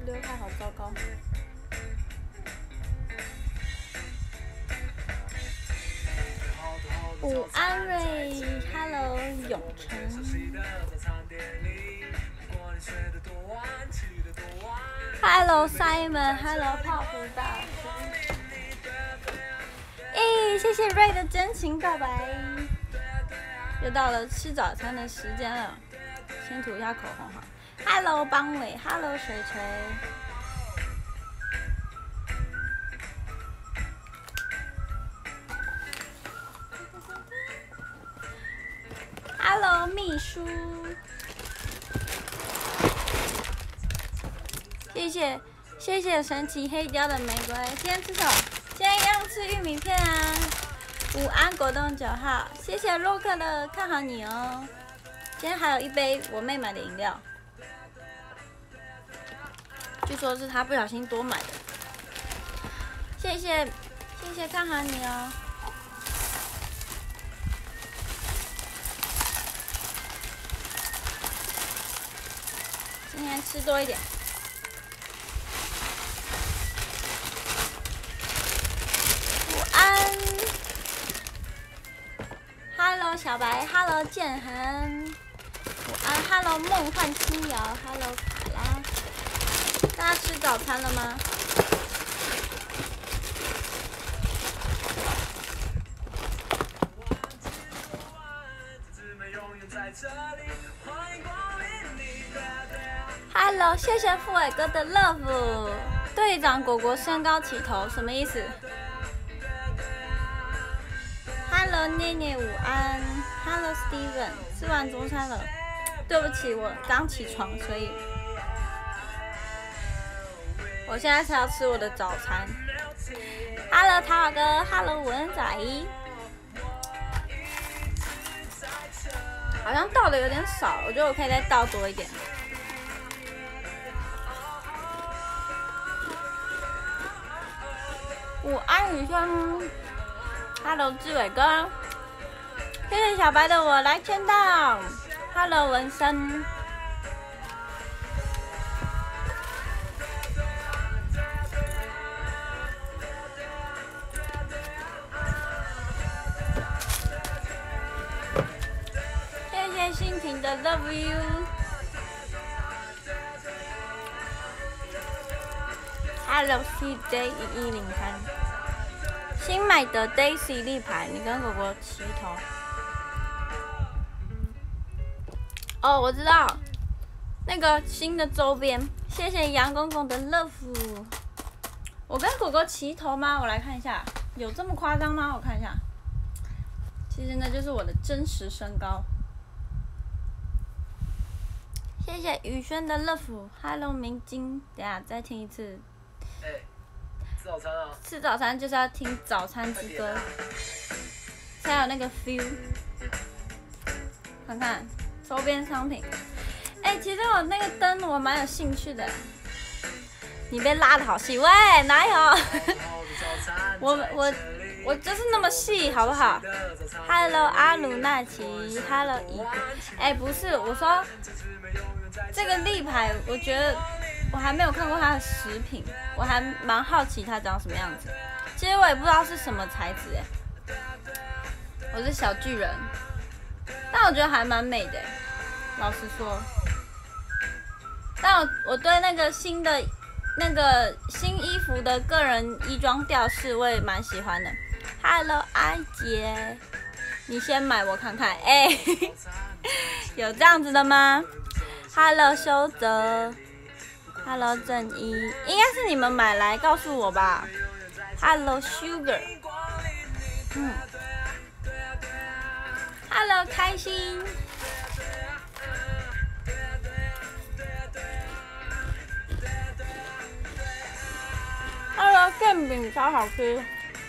刘海好糟糕。午安瑞 ，Hello 永成 ，Hello Simon，Hello 泡芙大叔。谢谢瑞的真情告白。又到了吃早餐的时间了，先涂一下口红哈。Hello 邦伟 ，Hello 水锤。Hello 秘书，谢谢神奇黑椒的玫瑰。今天吃什么？今天一样吃玉米片啊。午安果冻9号，谢谢洛克的看好你哦。今天还有一杯我妹买的饮料，据说是她不小心多买的。谢谢看好你哦。今天吃多一点。午安 ，Hello 小白 ，Hello 建恒，午安 ，Hello 梦幻轻摇 ，Hello 卡拉。大家吃早餐了吗？Hello， 谢谢富伟哥的 love。队长果果身高起头什么意思 ？Hello， 念念午安。Hello Steven， 吃完中餐了。对不起，我刚起床，所以我现在是要吃我的早餐。Hello 塔瓦哥 ，Hello 文仔。好像倒的有点少，我觉得我可以再倒多一点。午安雨轩 ，Hello 志伟哥，谢谢小白的我来签到 ，Hello 文森。谢谢心婷的 Love You。Hello CJ 1103，新买的 Daisy 立牌，你跟果果齐头。哦，我知道，那个新的周边，谢谢杨公公的 Love。我跟果果齐头吗？我来看一下，有这么夸张吗？我看一下，其实那就是我的真实身高。谢谢宇轩的 Love，Hello 明晶，等下再听一次。 吃早餐啊！ 吃早餐就是要听早餐之歌，才有那个 feel。看看周边商品，其实我那个灯我蛮有兴趣的。你被拉的好细，喂，哪有？我就是那么细，好不好 ？Hello 阿鲁纳奇 ，Hello 怡谷，不是，我说这个立牌，我觉得。我还没有看过它的食品，我还蛮好奇它长什么样子。其实我也不知道是什么材质我是小巨人，但我觉得还蛮美的老实说。但我对那个新衣服的个人衣装吊饰我也蛮喜欢的。Hello 阿杰，你先买我看看，有这样子的吗 ？Hello 修泽。Hello 正一，应该是你们买来告诉我吧。Hello Sugar， Hello 开心。Hello 馅饼超好吃。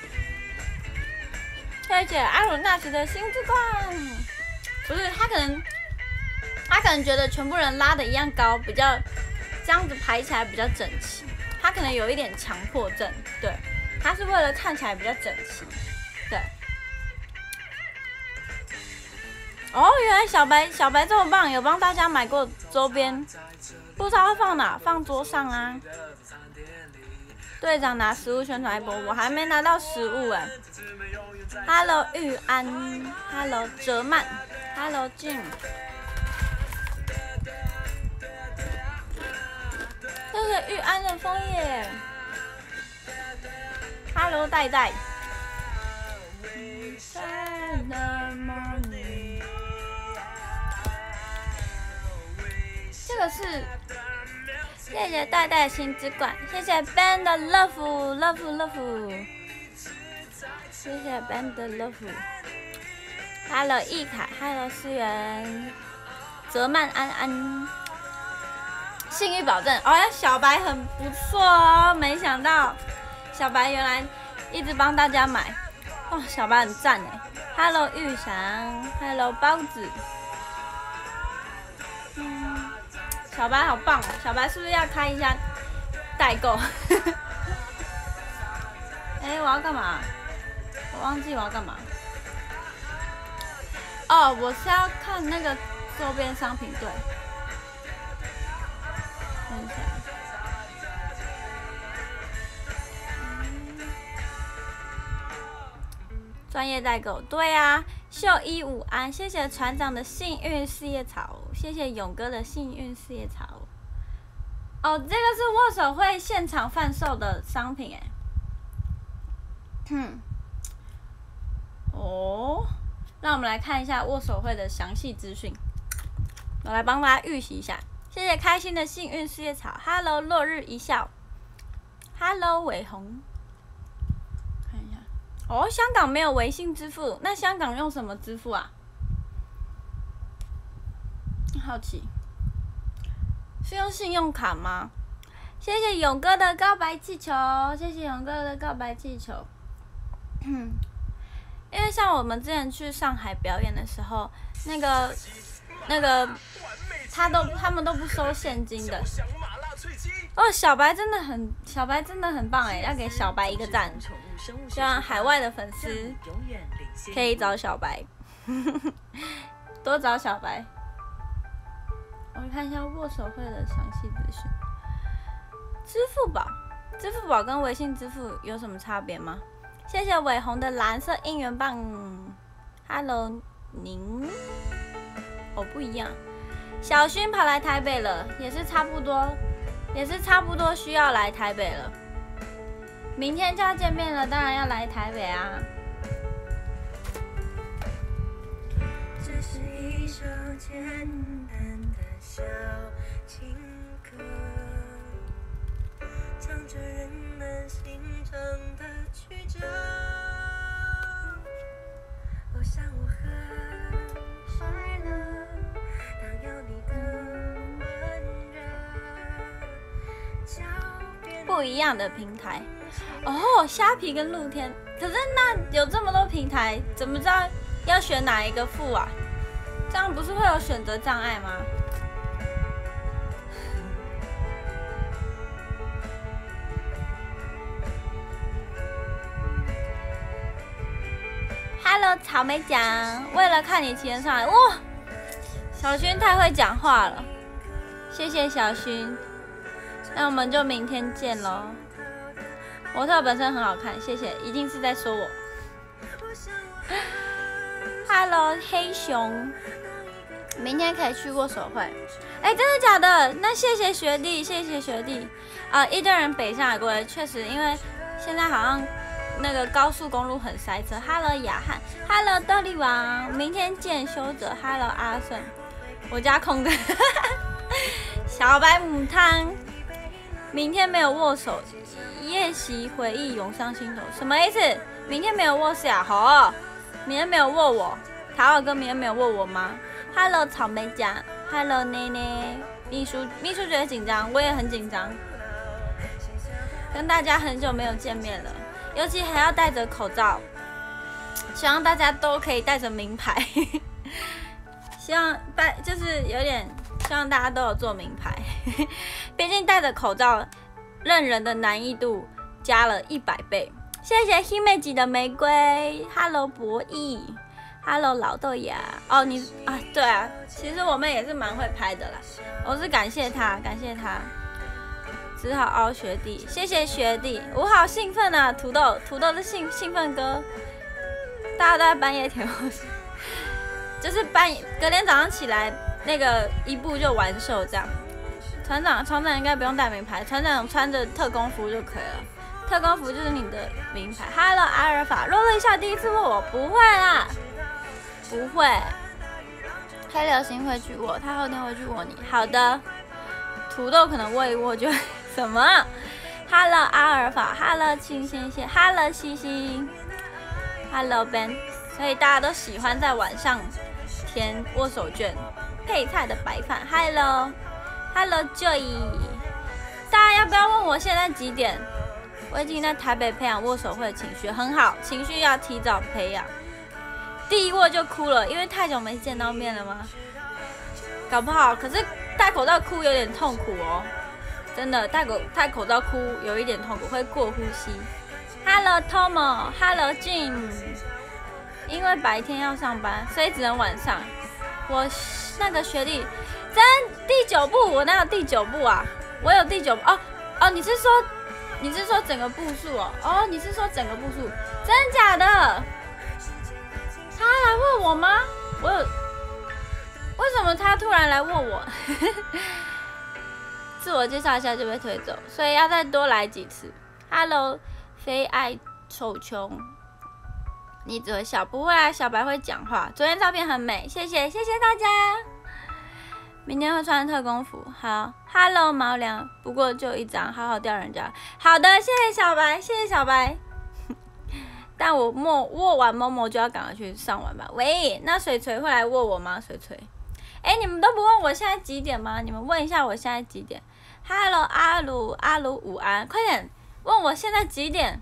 谢谢阿鲁纳奇的心之冠。不是，他可能觉得全部人拉的一样高，比较。这样子排起来比较整齐，他可能有一点强迫症，对，他是为了看起来比较整齐，对。哦，原来小白这么棒，有帮大家买过周边， 不知道放哪，放桌上啊。队长拿食物宣传一波，我还没拿到食物哎。Hello 玉安 ，Hello 哲曼 ，Hello Jim。这是玉安的枫叶。Hello 戴戴。这个是，谢谢戴戴心之冠，谢谢 Ben 的 love，谢谢 Ben 的 love。Hello 易凯 ，Hello 思源，泽曼安安，信誉保证。哦呀，小白很不错哦，没想到小白原来一直帮大家买，哦，小白很赞哎。Hello 玉祥 ，Hello 包子。小白好棒哦！小白是不是要开一下代购？哎，我要干嘛？我忘记我要干嘛。哦，我是要看那个周边商品对。等一下。专业代购，对啊。秀一午安，谢谢船长的幸运四叶草，谢谢勇哥的幸运四叶草。哦，这个是握手会现场贩售的商品哎。哦，让我们来看一下握手会的详细资讯。我来帮大家预习一下。谢谢开心的幸运四叶草 ，Hello 落日一笑 ，Hello 伟宏。哦，香港没有微信支付，那香港用什么支付啊？好奇，是用信用卡吗？谢谢勇哥的告白气球，谢谢勇哥的告白气球。因为像我们之前去上海表演的时候，那个，他们都不收现金的。哦，小白真的很棒哎，要给小白一个赞。希望海外的粉丝可以找小白，多找小白。我们看一下握手会的详细资讯。支付宝跟微信支付有什么差别吗？谢谢伟宏的蓝色应援棒 ，Hello 您，哦不一样。小薰跑来台北了，也是差不多需要来台北了。明天就要见面了，当然要来台北啊！这是一首简单的小情歌，唱着人们心中的曲折。我想我很快乐，当有你的温热。不一样的平台。哦，虾皮跟露天，可是那有这么多平台，怎么知道要选哪一个付啊？这样不是会有选择障碍吗？Hello， 草莓酱，为了看你骑人上来，哇，小薰太会讲话了，谢谢小薰，那我们就明天见喽。模特本身很好看，谢谢，一定是在说我。Hello， 黑熊，明天可以去握手会。哎，真的假的？那谢谢学弟，谢谢学弟。一堆人北上来过来，确实，因为现在好像那个高速公路很塞车。Hello， 雅翰 ，Hello， 豆粒王，明天见，修哲 ，Hello， 阿顺，我家空的。小白母汤，明天没有握手。夜袭回忆涌上心头，什么意思？明天没有握手啊？好，明天没有握我，塔尔哥明天没有握我吗 ？Hello， 草莓酱 ，Hello， 奈奈，秘书觉得紧张，我也很紧张，跟大家很久没有见面了，尤其还要戴着口罩，希望大家都可以带着名牌，希望就是有点希望大家都有做名牌，毕竟戴着口罩。认人的难易度加了100倍。谢谢 Himeji 的玫瑰 ，Hello 博弈 Hello 老豆芽哦，你啊对啊，其实我们也是蛮会拍的啦，我是感谢他，只好凹学弟，谢谢学弟，我好兴奋啊！土豆的兴奋歌，大家都在半夜填我，就是隔天早上起来那个一步就完售这样。船长应该不用带名牌，船长穿着特工服就可以了。特工服就是你的名牌。Hello 阿尔法，弱了一下，第一次握我不会啦，不会。黑流星会去握，他后天会去握你。好的，土豆可能握一握就什么 ？Hello 阿尔法 ，Hello 清新鲜 ，Hello 西西 ，Hello Ben， 所以大家都喜欢在晚上填握手券，配菜的白饭。Hello Joy， 大家要不要问我现在几点？我已经在台北培养握手会的情绪，很好，情绪要提早培养。第一握就哭了，因为太久没见到面了吗？搞不好，可是戴口罩哭有点痛苦哦，真的戴口罩哭有一点痛苦，会过呼吸。Hello Tomo，Hello Jim， 因为白天要上班，所以只能晚上。我那个学弟。第9步，我哪有第9步啊？我有第9步哦，你是说整个步数哦？哦，你是说整个步数？真假的？他来问我吗？为什么他突然来问我？自我介绍一下就被推走，所以要再多来几次。Hello， 非爱臭穷，你只会笑，不会啊？小白会讲话。昨天照片很美，谢谢大家。明天会穿特工服，好 ，Hello 毛良，不过就一张，好好钓人家。好的，谢谢小白。但我握完某某就要赶快去上晚班。喂，那水锤会来握我吗？水锤，你们都不问我现在几点吗？你们问一下我现在几点 ？Hello 阿鲁午安，快点问我现在几点？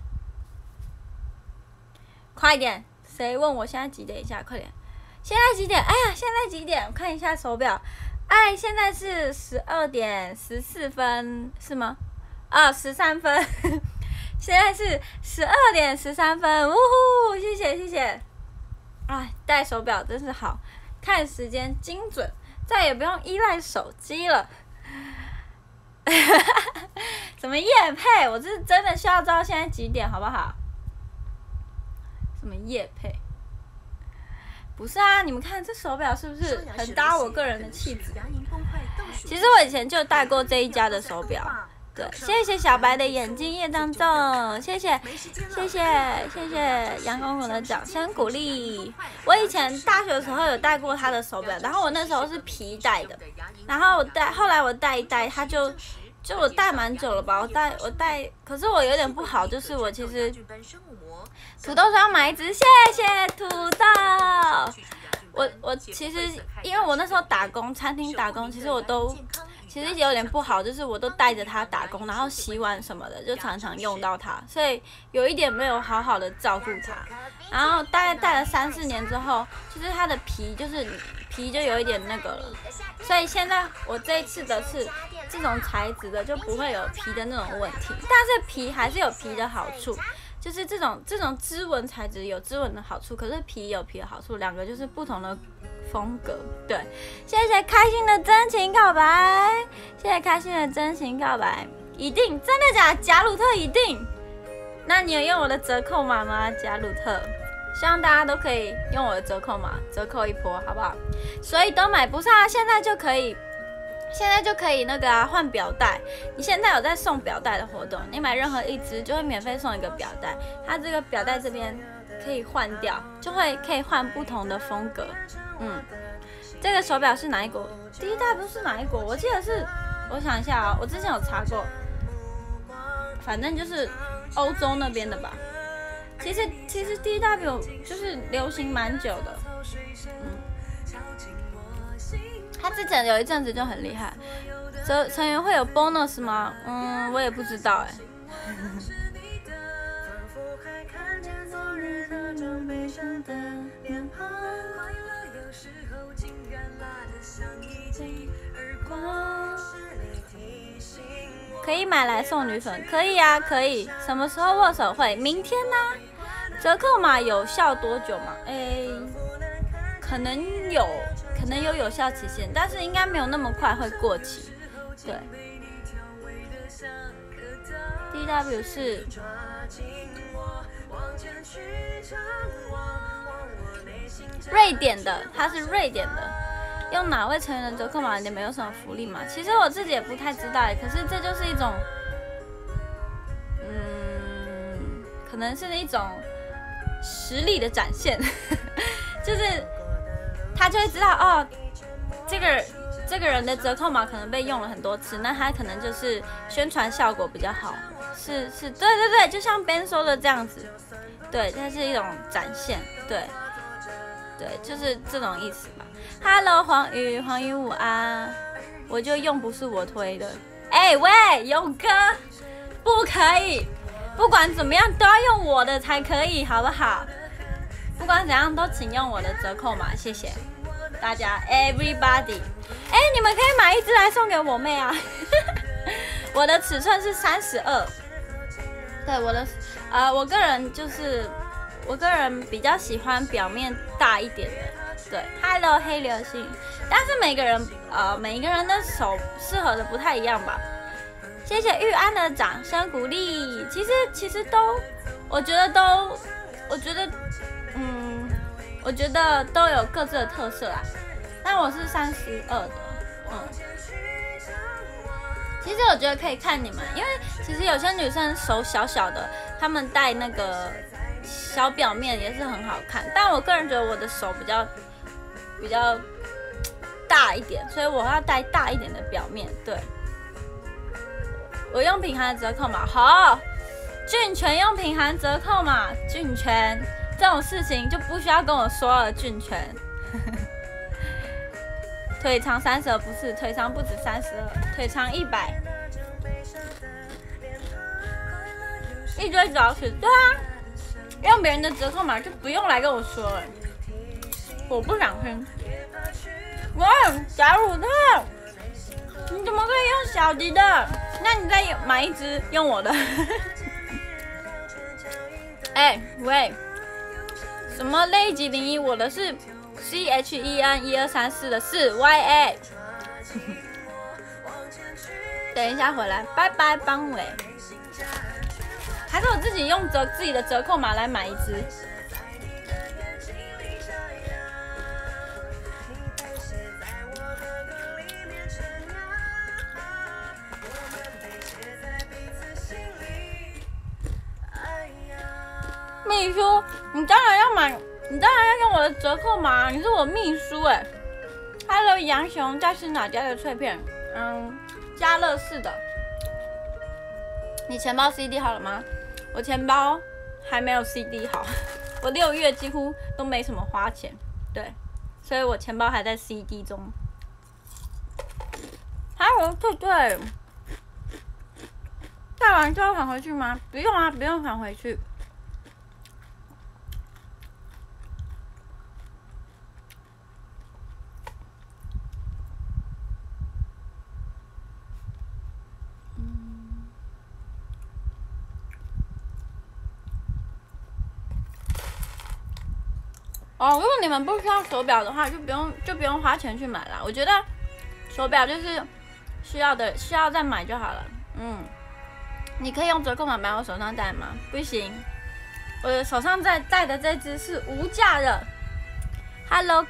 快点，谁问我现在几点一下？快点，现在几点？哎呀，现在几点？我看一下手表。现在是12点14分，是吗？13分，现在是12点13分，呜呼！谢谢。戴手表真是好，看时间精准，再也不用依赖手机了。什么业配？我是真的需要知道现在几点，好不好？什么业配？不是啊，你们看这手表是不是很搭我个人的气质？其实我以前就戴过这一家的手表。对，谢谢小白的眼睛叶当中，谢谢杨公公的掌声鼓励。我以前大学的时候有戴过他的手表，然后我那时候是皮戴的，然后后来我戴一戴，他就我戴蛮久了吧，我戴，可是我有点不好，就是我其实土豆说要买一只，谢谢土豆。我其实因为我那时候打工，餐厅打工，其实有点不好，就是我都带着它打工，然后洗碗什么的，就常常用到它，所以有一点没有好好的照顾它。然后大概戴了3、4年之后，就是它的皮就有一点那个了，所以现在我这一次的是这种材质的，就不会有皮的那种问题，但是皮还是有皮的好处。就是这种织纹材质有织纹的好处，可是皮有皮的好处，两个就是不同的风格。对，谢谢开心的真情告白，谢谢开心的真情告白，一定真的假的？贾鲁特一定？那你有用我的折扣码吗？贾鲁特，希望大家都可以用我的折扣码，折扣一波，好不好？所以都买不上啊，现在就可以那个换表带。你现在有在送表带的活动，你买任何一只就会免费送一个表带。它这个表带这边可以换掉，可以换不同的风格。这个手表是哪一国？第一代不是哪一国？我记得是，我想一下啊，我之前有查过，反正就是欧洲那边的吧。其实 DW 就是流行蛮久的。他之前有一阵子就很厉害，成员会有 bonus 吗？我也不知道哎。可以买来送女粉，可以啊，可以。什么时候握手会？明天呢？折扣码有效多久吗？ 可能有效期限，但是应该没有那么快会过期。对 ，DW 是瑞典的，它是瑞典的。用哪位成员的折扣码，你们有什么福利吗？其实我自己也不太知道，可是这就是一种，可能是一种实力的展现，就是他就会知道哦，这个人的折扣码可能被用了很多次，那他可能就是宣传效果比较好，是，对，就像 Ben 说的这样子，对，它是一种展现，对，就是这种意思吧。Hello， 黄宇午安，我就用不是我推的，喂，勇哥，不可以，不管怎么样都要用我的才可以，好不好？不管怎样都请用我的折扣码，谢谢大家 ，everybody。你们可以买一支来送给我妹啊，我的尺寸是32，对，我个人比较喜欢表面大一点的。对 ，Hello 黑流星，但是每一个人的手适合的不太一样吧。谢谢玉安的掌声鼓励。其实都，我觉得都有各自的特色啊。但我是32的，其实我觉得可以看你们，因为其实有些女生手小小的，她们戴那个小表面也是很好看。但我个人觉得我的手比较大一点，所以我要戴大一点的表面。对，我用品涵的折扣码，好，俊全用品涵折扣码，俊全这种事情就不需要跟我说了，俊全。腿长32不是，腿长不止32，腿长100。一堆找死，对啊，用别人的折扣码就不用来跟我说了。我不想听。喂，假如他，你怎么可以用小迪的？那你再买一支用我的。喂，什么类级01？我的是 CHEN1234的4YA。等一下回来，拜拜，邦伟。还是我自己用自己的折扣码来买一支。秘书，你当然要买，你当然要用我的折扣码，你是我秘书哎。Hello， 杨雄，这是哪家的脆片？家乐氏的。你钱包 CD 好了吗？我钱包还没有 CD 好，我6月几乎都没什么花钱，对，所以我钱包还在 CD 中。Hello， 对，带完就要还回去吗？不用啊，不用还回去。如果你们不需要手表的话，就不用花钱去买了。我觉得手表就是需要再买就好了。你可以用折扣码买我手上戴吗？不行，我的手上戴的这只是无价的。Hello，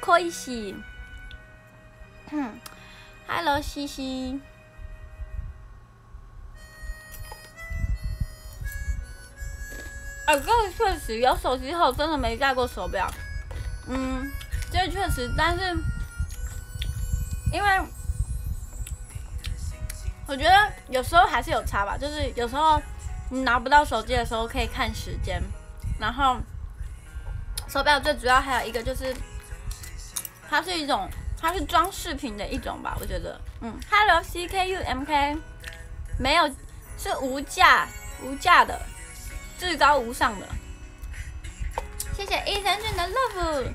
Koishi。Hello， 西西。这个确实有手机后真的没戴过手表。这确实，但是因为我觉得有时候还是有差吧，就是有时候你拿不到手机的时候可以看时间，然后手表最主要还有一个就是它是装饰品的一种吧，我觉得。Hello CKUMK， 没有，是无价的，至高无上的。谢谢益生菌的 love。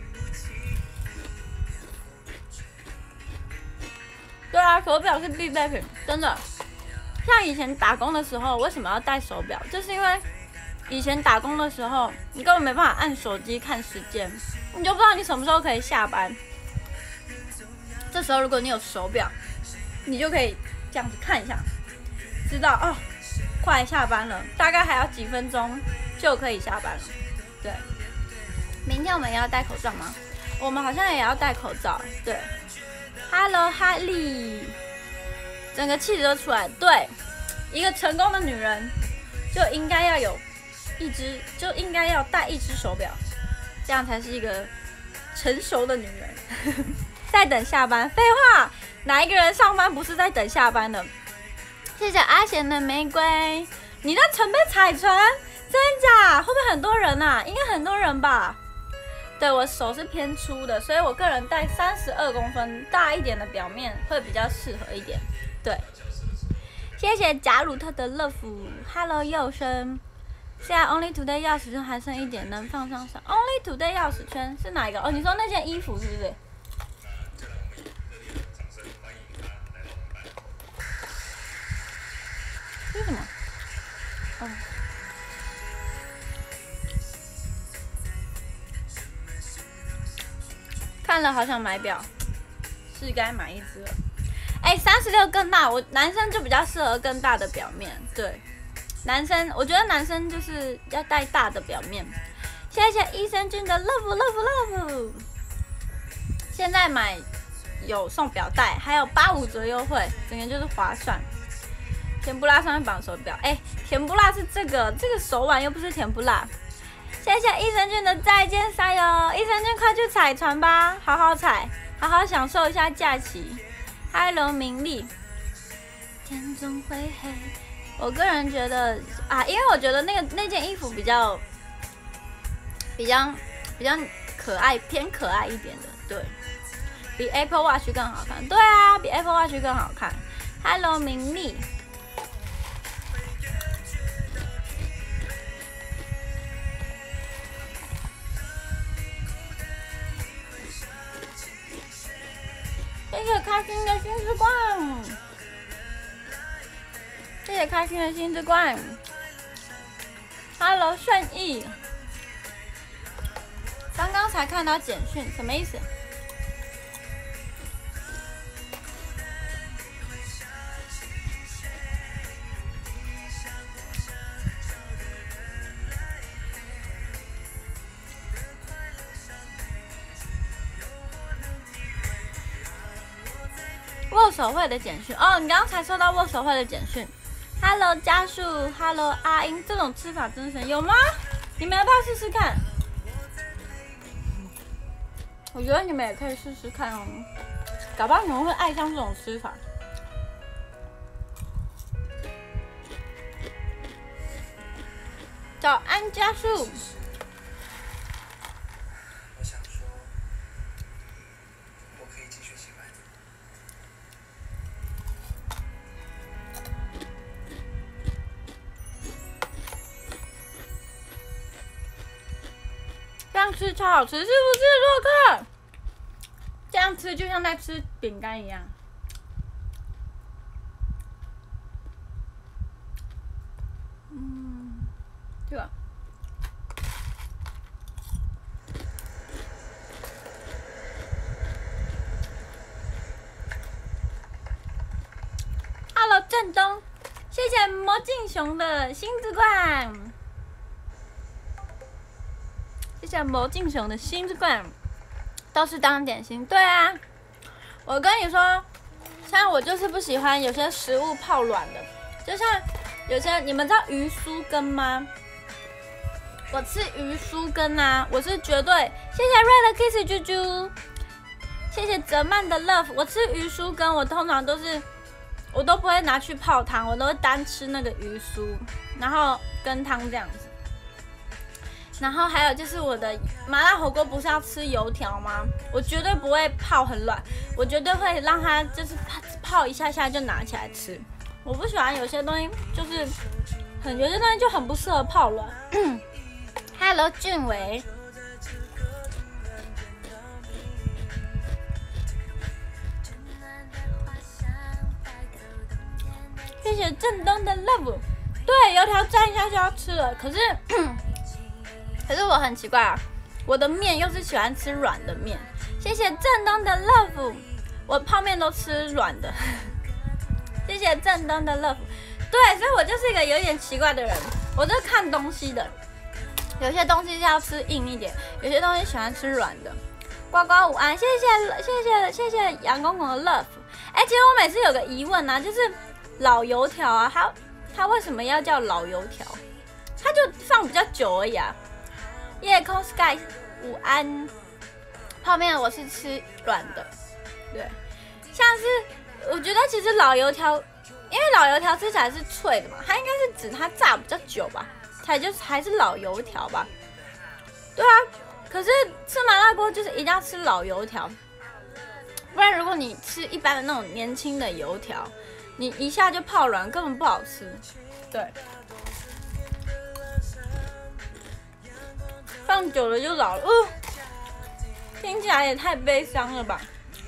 对啊，手表是必备品，真的。像以前打工的时候，为什么要戴手表？就是因为以前打工的时候，你根本没办法按手机看时间，你就不知道你什么时候可以下班。这时候如果你有手表，你就可以这样子看一下，知道哦，快下班了，大概还要几分钟就可以下班了。对，明天我们也要戴口罩吗？我们好像也要戴口罩。对 ，Hello 哈利，整个气质都出来。对，一个成功的女人就应该要有就应该要戴一只手表，这样才是一个成熟的女人。在等下班，废话，哪一个人上班不是在等下班的？谢谢阿贤的玫瑰，你在准备彩唇？真假？会不会很多人啊？应该很多人吧。对，我手是偏粗的，所以我个人戴32公分大一点的表面会比较适合一点。对，谢谢贾鲁特的乐福 ，Hello 佑生。现在 Only Today 钥匙圈还剩一点，能放上 Only Today 钥匙圈是哪一个？哦，你说那件衣服是不是？这是什么？哦。看了好想买表，是该买一只了。36更大，我男生就比较适合更大的表面。对，男生我觉得男生就是要戴大的表面。谢谢益生菌的 love。现在买有送表带，还有85折优惠，整个就是划算。甜不辣上面绑手表，甜不辣是这个手腕又不是甜不辣。谢谢益生菌的再见加油，益生菌快去踩船吧，好好踩，好好享受一下假期。Hello 明丽，天总会黑。我个人觉得啊，因为我觉得那件衣服比较可爱，偏可爱一点的，对，比 Apple Watch 更好看。对啊，比 Apple Watch 更好看。Hello 明丽。谢谢开心的新之冠，谢谢开心的新之冠。Hello 顺义，刚刚才看到简讯，什么意思？握手会的简讯哦，你刚刚才收到握手会的简讯。Hello 家树 ，Hello 阿英，这种吃法真神有吗？你们要不要试试看？我觉得你们也可以试试看哦，搞不好你们会爱上这种吃法。早安家树。这样吃超好吃，是不是洛克？这样吃就像在吃饼干一样。对吧？Hello 振东，谢谢魔镜熊的新之冠。谢谢魔镜熊的新之冠，都是当点心。对啊，我跟你说，像我就是不喜欢有些食物泡软的，就像有些你们知道鱼酥羹吗？我吃鱼酥羹啊，我是绝对。谢谢 Red Kiss 啾啾，谢谢泽曼的 Love。我吃鱼酥羹，我通常我都不会拿去泡汤，我都会单吃那个鱼酥，然后跟汤这样子。然后还有就是我的麻辣火锅不是要吃油条吗？我绝对不会泡很软，我绝对会让它就是泡一下下就拿起来吃。我不喜欢有些东西就是有些东西就很不适合泡软。Hello 俊伟，谢谢振东的 love。 对，油条蘸一下就要吃了。可是我很奇怪啊，我的面又是喜欢吃软的面。谢谢正东的 love， 我泡面都吃软的。谢谢正东的 love。对，所以我就是一个有点奇怪的人，我就是看东西的。有些东西是要吃硬一点，有些东西喜欢吃软的。呱呱午安，谢谢杨公公的 love。其实我每次有个疑问啊，就是老油条啊，它为什么要叫老油条？它就放比较久而已啊。夜空 sky 午安，泡面我是吃软的，对，像是我觉得其实老油条，因为老油条吃起来是脆的嘛，它应该是指它炸比较久吧，还是老油条吧？对啊，可是吃麻辣锅就是一定要吃老油条，不然如果你吃一般的那种年轻的油条，你一下就泡软，根本不好吃。对，放久了就老了，听起来也太悲伤了吧。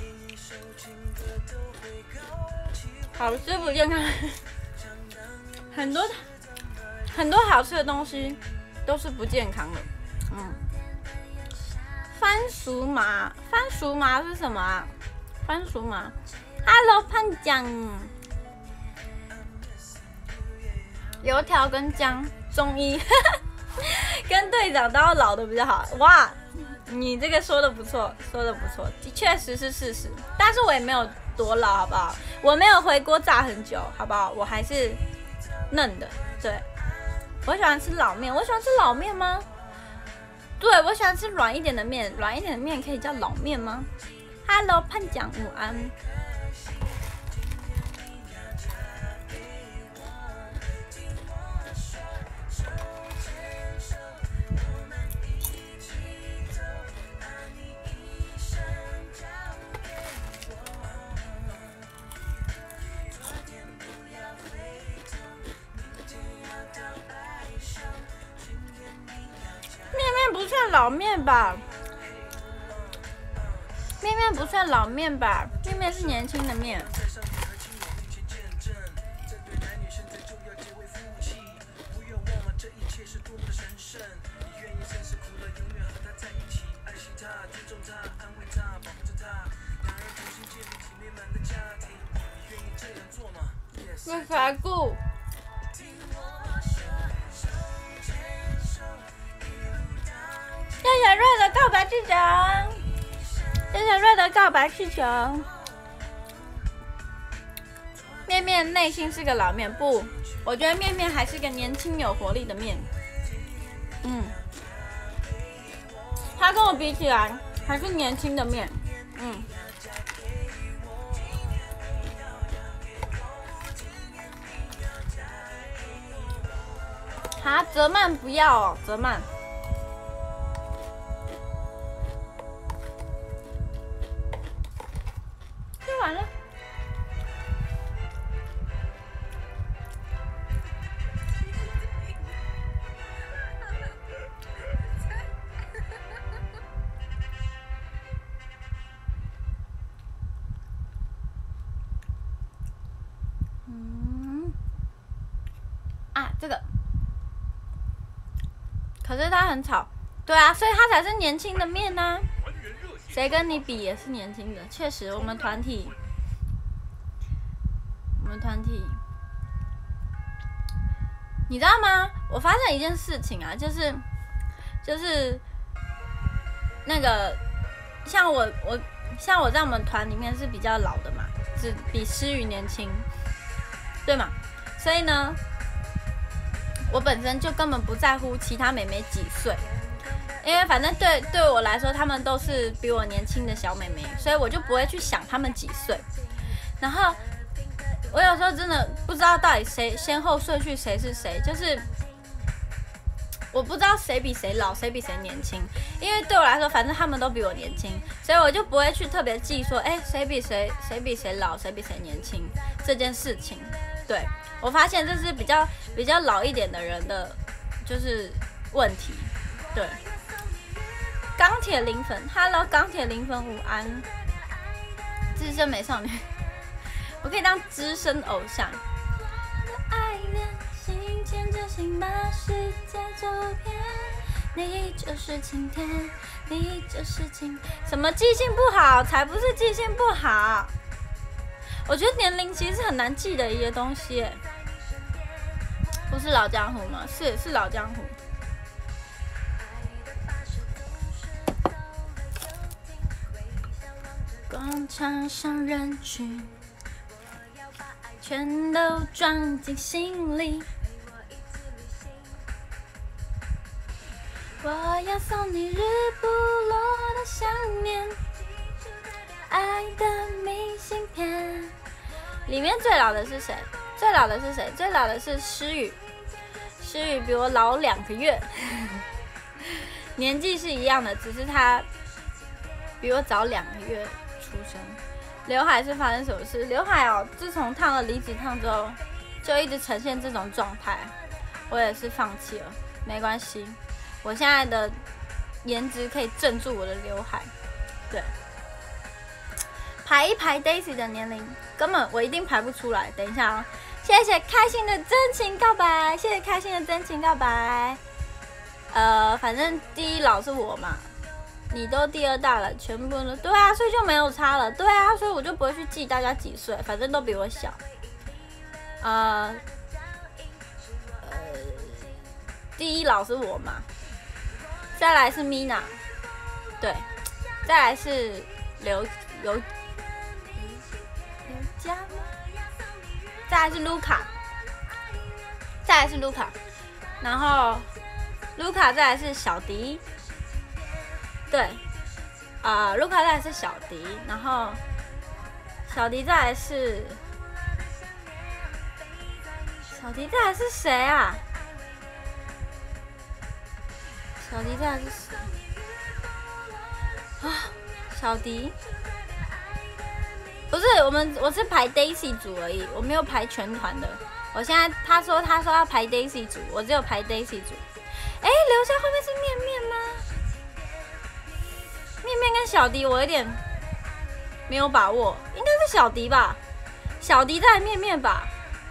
好吃不健康，很多好吃的东西都是不健康的。番薯麻是什么啊？番薯麻 ，Hello 胖酱，油条跟姜，中医，跟队长都要老的比较好。哇，你这个说的不错，确实是事实。但是我也没有多老，好不好？我没有回锅炸很久，好不好？我还是嫩的。对，我喜欢吃老面，我喜欢吃老面吗？对，我喜欢吃软一点的面，软一点的面可以叫老面吗 ？Hello 胖酱午安。不算老面吧，面不算老面吧，面是年轻的面。为啥顾？谢谢瑞的告白气球，谢谢瑞的告白气球。面内心是个老面，不，我觉得面还是个年轻有活力的面。他跟我比起来还是年轻的面。泽曼不要哦，泽曼。吃完了。这个，可是它很吵，对啊，所以它才是年轻的面呢。谁跟你比也是年轻的，确实，我们团体，你知道吗？我发现一件事情啊，就是那个，像我在我们团里面是比较老的嘛，只比诗雨年轻，对嘛？所以呢，我本身就根本不在乎其他妹妹几岁，因为反正对我来说，她们都是比我年轻的小妹妹，所以我就不会去想她们几岁。然后我有时候真的不知道到底谁先后顺序谁是谁，就是我不知道谁比谁老，谁比谁年轻。因为对我来说，反正他们都比我年轻，所以我就不会去特别记说，谁比谁老，谁比谁年轻这件事情。对，我发现这是比较老一点的人的，就是问题。对，钢铁零粉 ，Hello， 钢铁零粉午安，资深美少女，我可以当资深偶像。爱恋心情心把世界走遍，你就是晴天，你就是晴。什么记性不好？才不是记性不好。我觉得年龄其实是很难记的一个东西耶。不是老江湖吗？是老江湖。广场上人群，全都装进心里。我要送你日不落的想念，爱的明信片。里面最老的是谁？最老的是谁？最老的是诗雨。诗雨比我老2个月，年纪是一样的，只是他比我早2个月出生。刘海是发生什么事？刘海哦，自从烫了离子烫之后，就一直呈现这种状态。我也是放弃了，没关系，我现在的颜值可以镇住我的刘海。对，排一排 Daisy 的年龄，根本我一定排不出来。等一下啊、哦，谢谢开心的真情告白，谢谢开心的真情告白。反正第一老是我嘛。你都第2大了，全部都对啊，所以就没有差了。对啊，所以我就不会去记大家几岁，反正都比我小。第一老是我嘛，再来是 Mina， 对，再来是刘佳吗？再来是卢卡，再来是卢卡，然后卢卡再来是小迪。对，卢卡再来是小迪，然后小迪再来是谁啊？小迪再来是谁啊？小迪不是我是排 Daisy 组而已，我没有排全团的。我现在他说要排 Daisy 组，我只有排 Daisy 组。哎，留下后面是面面吗？面面跟小迪我有点没有把握，应该是小迪吧，小迪再来面面吧，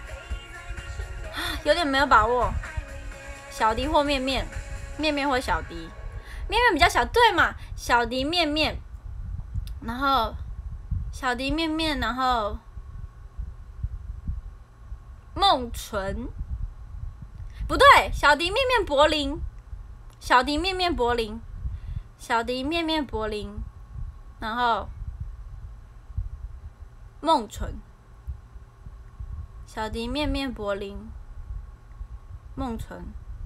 有点没有把握，小迪或面面，面面或小迪，面面比较小，对嘛？小迪面面，然后小迪面面，然后梦纯，不对，小迪面面柏林，小迪面面柏林。小迪面面柏林，然后梦纯，小迪面面柏林，梦纯，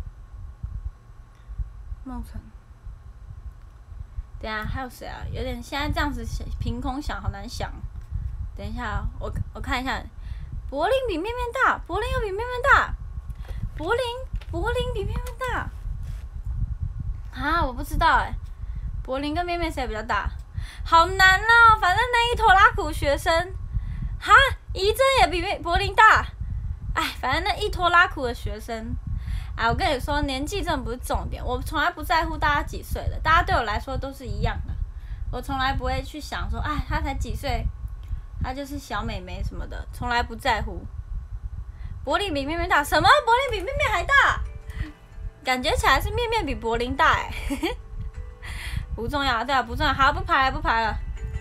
等一下还有谁啊？有点现在这样子凭空想，好难想。等一下，我看一下，柏林比面面大，柏林又比面面大，柏林比面面大啊！我不知道哎。柏林跟面面谁比较大？好难哦！反正那一拖拉苦学生，哈，怡珍也比柏林大。哎，反正那一拖拉苦的学生，哎，我跟你说，年纪真的不是重点。我从来不在乎大家几岁的，大家对我来说都是一样的。我从来不会去想说，哎，他才几岁，他就是小妹妹什么的，从来不在乎。柏林比面面大？什么？柏林比面面还大？感觉起来是面面比柏林大哎。不重要，对啊，不重要，好，不排了。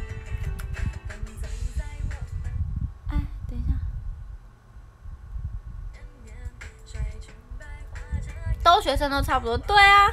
哎，等一下，都学生都差不多，对啊。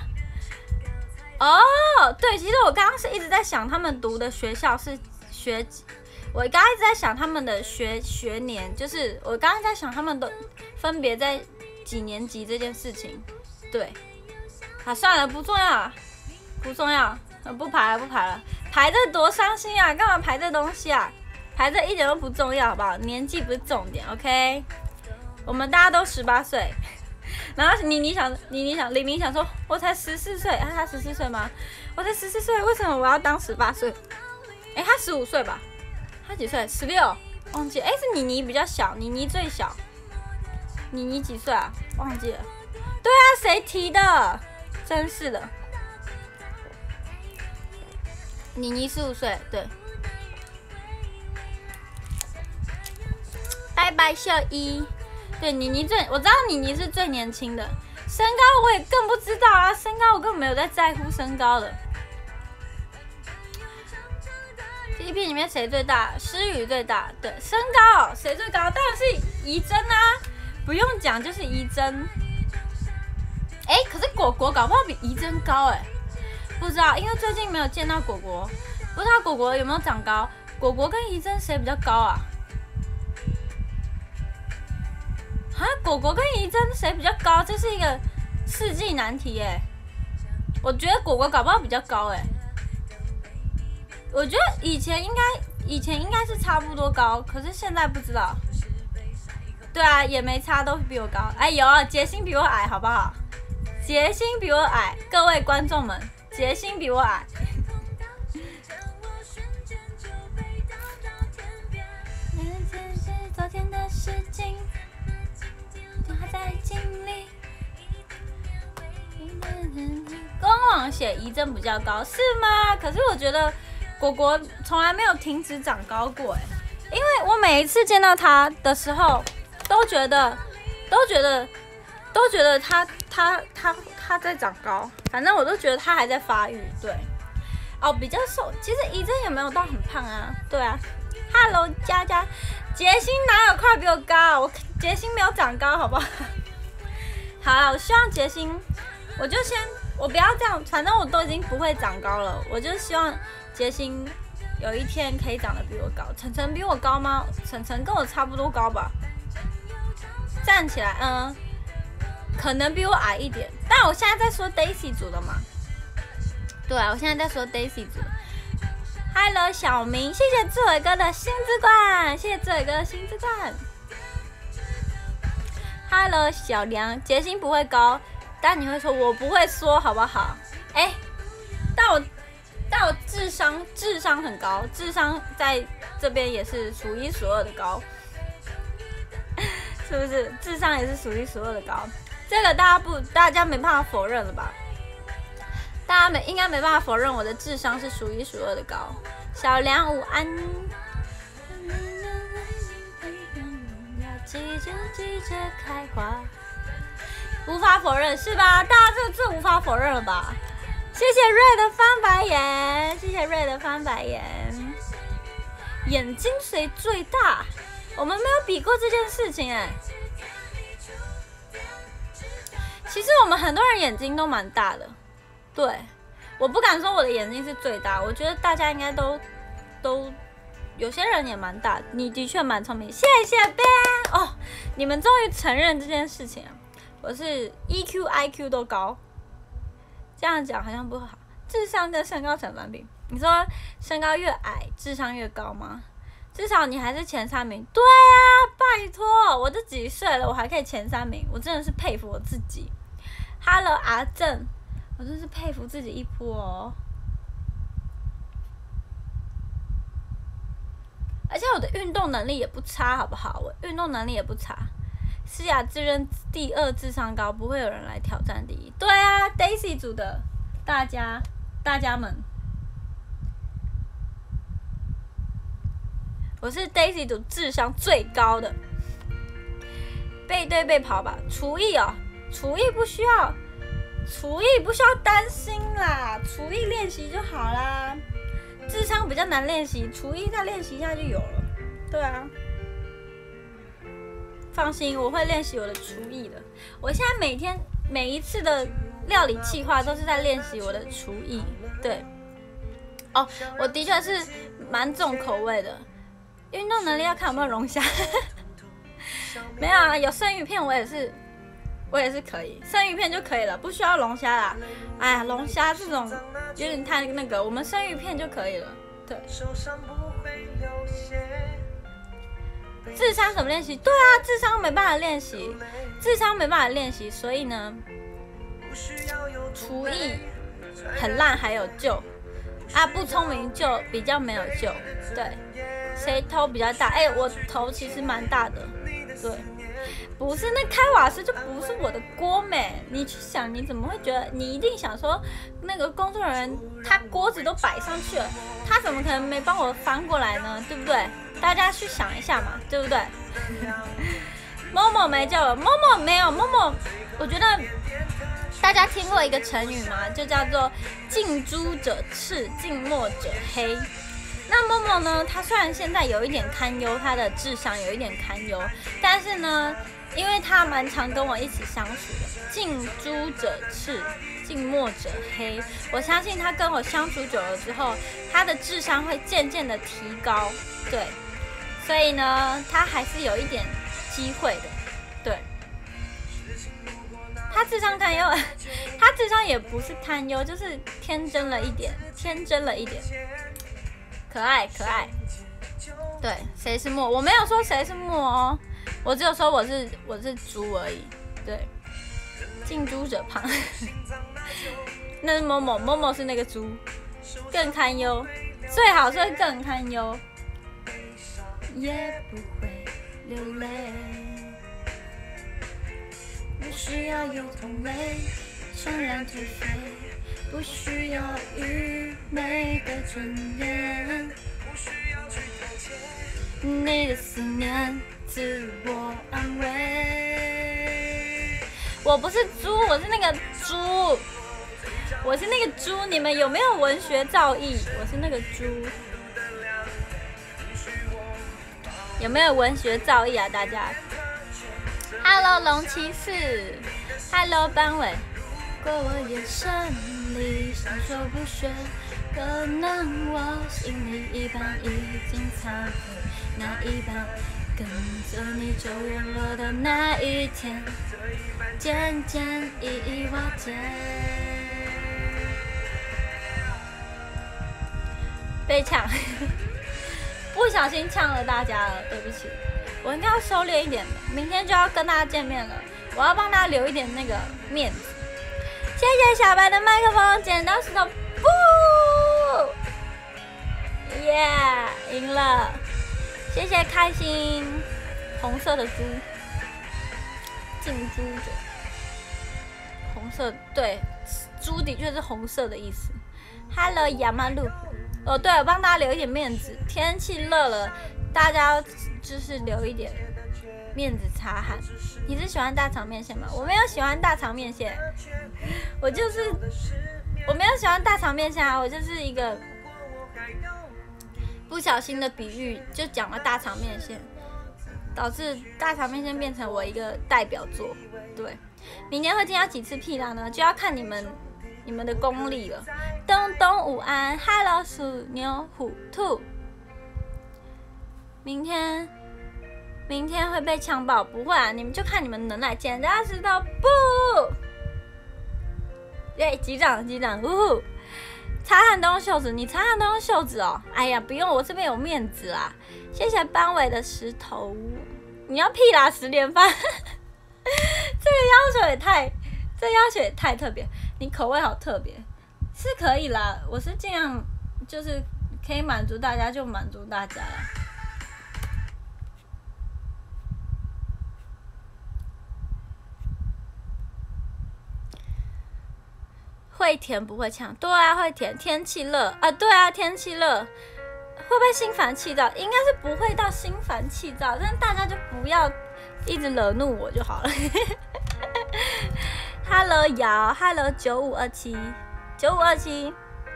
哦，对，其实我刚刚是一直在想他们读的学校是我刚刚一直在想他们的学年，就是我刚刚在想他们都分别在几年级这件事情。对，啊，算了，不重要，不排了，排这多伤心啊！干嘛排这东西啊？排这一点都不重要，好不好？年纪不是重点 ，OK？ 我们大家都18岁，然后玲玲想说，我才14岁，他14岁吗？我才14岁，为什么我要当18岁？哎，他15岁吧？他几岁？16，忘记。哎，是妮妮比较小，妮妮最小。妮妮几岁啊？忘记了。对啊，谁提的？真是的。妮妮15岁，对。拜拜秀一， 对，妮妮我知道妮妮是最年轻的，身高我也更不知道啊，身高我根本没有在乎身高的。第一批里面谁最大？诗雨最大。对，身高谁最高？当然是怡珍啊，不用讲就是怡珍。哎，可是果果搞不好比怡珍高哎，不知道，因为最近没有见到果果，不知道果果有没有长高。果果跟怡珍谁比较高啊？啊，果果跟怡珍谁比较高？这是一个世纪难题哎。我觉得果果搞不好比较高哎。我觉得以前应该是差不多高，可是现在不知道。对啊，也没差，都比我高。哎有，杰星比我矮，好不好？杰星比我矮，各位观众们，杰星比我矮。昨天的事情，还在经历。官网写怡珍比较高，是吗？可是我觉得果果从来没有停止长高过哎，因为我每一次见到他的时候，都觉得他在长高，反正我都觉得他还在发育。对，哦，比较瘦。其实怡珍也没有到很胖啊。对啊 ，Hello 佳佳，杰星哪有快比我高？杰星没有长高，好不好？好了，我希望杰星，我不要这样，反正我都已经不会长高了，我就希望杰星有一天可以长得比我高。晨晨比我高吗？晨晨跟我差不多高吧。站起来，可能比我矮一点，但我现在在说 Daisy 组的嘛。对啊，我现在在说 Daisy 组。Hello 小明，谢谢志伟哥的星之冠，谢谢志伟哥的星之冠。Hello 小梁，杰星不会高，但你会说我不会说，好不好？哎，但我智商很高，智商在这边也是数一数二的高。是不是智商也是数一数二的高？这个大家没办法否认了吧？大家应该没办法否认我的智商是数一数二的高。小梁午安。季节开花，无法否认是吧？大家这无法否认了吧？谢谢瑞的翻白眼，谢谢瑞的翻白眼。眼睛谁最大？我们没有比过这件事情哎。其实我们很多人眼睛都蛮大的，对，我不敢说我的眼睛是最大，我觉得大家应该都有些人也蛮大，你的确蛮聪明，谢谢 Ben 哦，你们终于承认这件事情了。我是 EQ、IQ 都高，这样讲好像不好。智商跟身高成反比，你说身高越矮，智商越高吗？至少你还是前3名。对啊，拜托，我都几岁了，我还可以前3名，我真的是佩服我自己。Hello 阿正，我真是佩服自己一波哦。而且我的运动能力也不差，好不好？我运动能力也不差。思雅自认第2智商高，不会有人来挑战第1。对啊 ，Daisy 组的大家们，我是 Daisy 组智商最高的。背对背跑吧，厨艺哦，厨艺不需要担心啦，厨艺练习就好啦。智商比较难练习，厨艺再练习一下就有了。对啊，放心，我会练习我的厨艺的。我现在每一次的料理企划都是在练习我的厨艺。对，哦，我的确是蛮重口味的。运动能力要看有没有龙虾。没有啊，有生鱼片我也是可以，生鱼片就可以了，不需要龙虾啦。哎呀，龙虾这种有点太那个，我们生鱼片就可以了。对。智商怎么练习？对啊，智商没办法练习，所以呢，厨艺很烂还有救啊，不聪明就比较没有救。对，谁头比较大？哎，我头其实蛮大的，对。不是，那开瓦斯就不是我的锅咩？你去想，你怎么会觉得？你一定想说，那个工作人员他锅子都摆上去了，他怎么可能没帮我翻过来呢？对不对？大家去想一下嘛，对不对？ 某某没救了，某某没有，某某，我觉得大家听过一个成语吗？就叫做近朱者赤，近墨者黑。那某某呢，他虽然现在有一点堪忧，他的智商有一点堪忧，但是呢，因为他蛮常跟我一起相处的，近朱者赤，近墨者黑。我相信他跟我相处久了之后，他的智商会渐渐的提高，对，所以呢，他还是有一点机会的，对。他智商堪忧，他智商也不是堪忧，就是天真了一点，天真了一点。可爱可爱，对，谁是墨？我没有说谁是墨哦，我只有说我是猪而已。对，近朱者胖，那是某某，某某是那个猪，更堪忧，最好是会更堪忧，也不会流泪，不需要有同类，怅然颓废。不需要愚昧的尊严，你的思念自我安慰。我不是猪，我是那个猪，我是那个猪。你们有没有文学造诣？我是那个猪，有没有文学造诣啊？大家 ，Hello 龙骑士 ，Hello 班委。过我眼神里闪烁不绝，可能我心里一半已经残废，那一半跟着你走远了的那一天，渐渐一一瓦解。被抢，不小心呛了大家了，对不起，我应该要收敛一点的，明天就要跟大家见面了，我要帮大家留一点那个面子。谢谢小白的麦克风，剪刀石头布，耶，赢了！谢谢开心，红色的猪，近朱者，红色，对，猪的确是红色的意思。Hello 亚麻路，哦，对，我帮大家留一点面子，天气热了，大家就是留一点面子擦汗。你是喜欢大肠面线吗？我没有喜欢大肠面线，我没有喜欢大肠面线啊，我就是一个不小心的比喻，就讲了大肠面线，导致大肠面线变成我一个代表作。对，明年会听到几次屁啦呢？就要看你们的功力了。东东午安 ，Hello 鼠牛虎兔，明天会被呛爆，不会啊！你们就看你们能耐，剪刀石头布。耶，击掌，呜呼！擦汗都用袖子，你擦汗都用袖子哦？哎呀，不用，我这边有面子啦。谢谢班委的石头，你要屁啦10连发，这要求也太特别，你口味好特别，是可以啦，我是尽量就是可以满足大家就满足大家啦。会甜不会呛，对啊，会甜。天气热啊，对啊，天气热，会不会心烦气躁？应该是不会到心烦气躁，但是大家就不要一直惹怒我就好了。Hello 瑶 ，Hello 9527，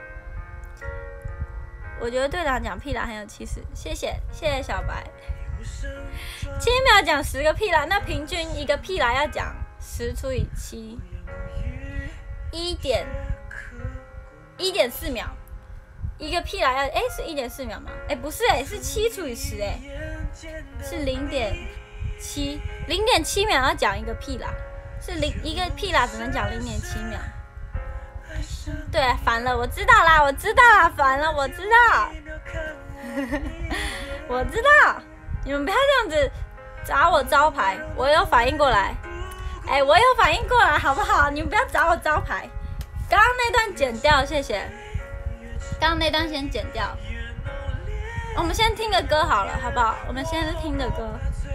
我觉得队长讲屁啦很有气势，谢谢小白。7秒讲10个屁啦，那平均一个屁啦要讲10除以7。1.4秒，一个屁啦要是1.4秒吗？不是是7除以10是0.7秒要讲一个屁啦，是一个屁啦只能讲0.7秒。对，烦了，我知道啦，烦了，我知道，我知道，你们不要这样子砸我招牌，我有反应过来。我有反应过来，好不好？你们不要找我招牌。刚刚那段剪掉，谢谢。刚刚那段先剪掉。我们先听个歌好了，好不好？我们先听的歌。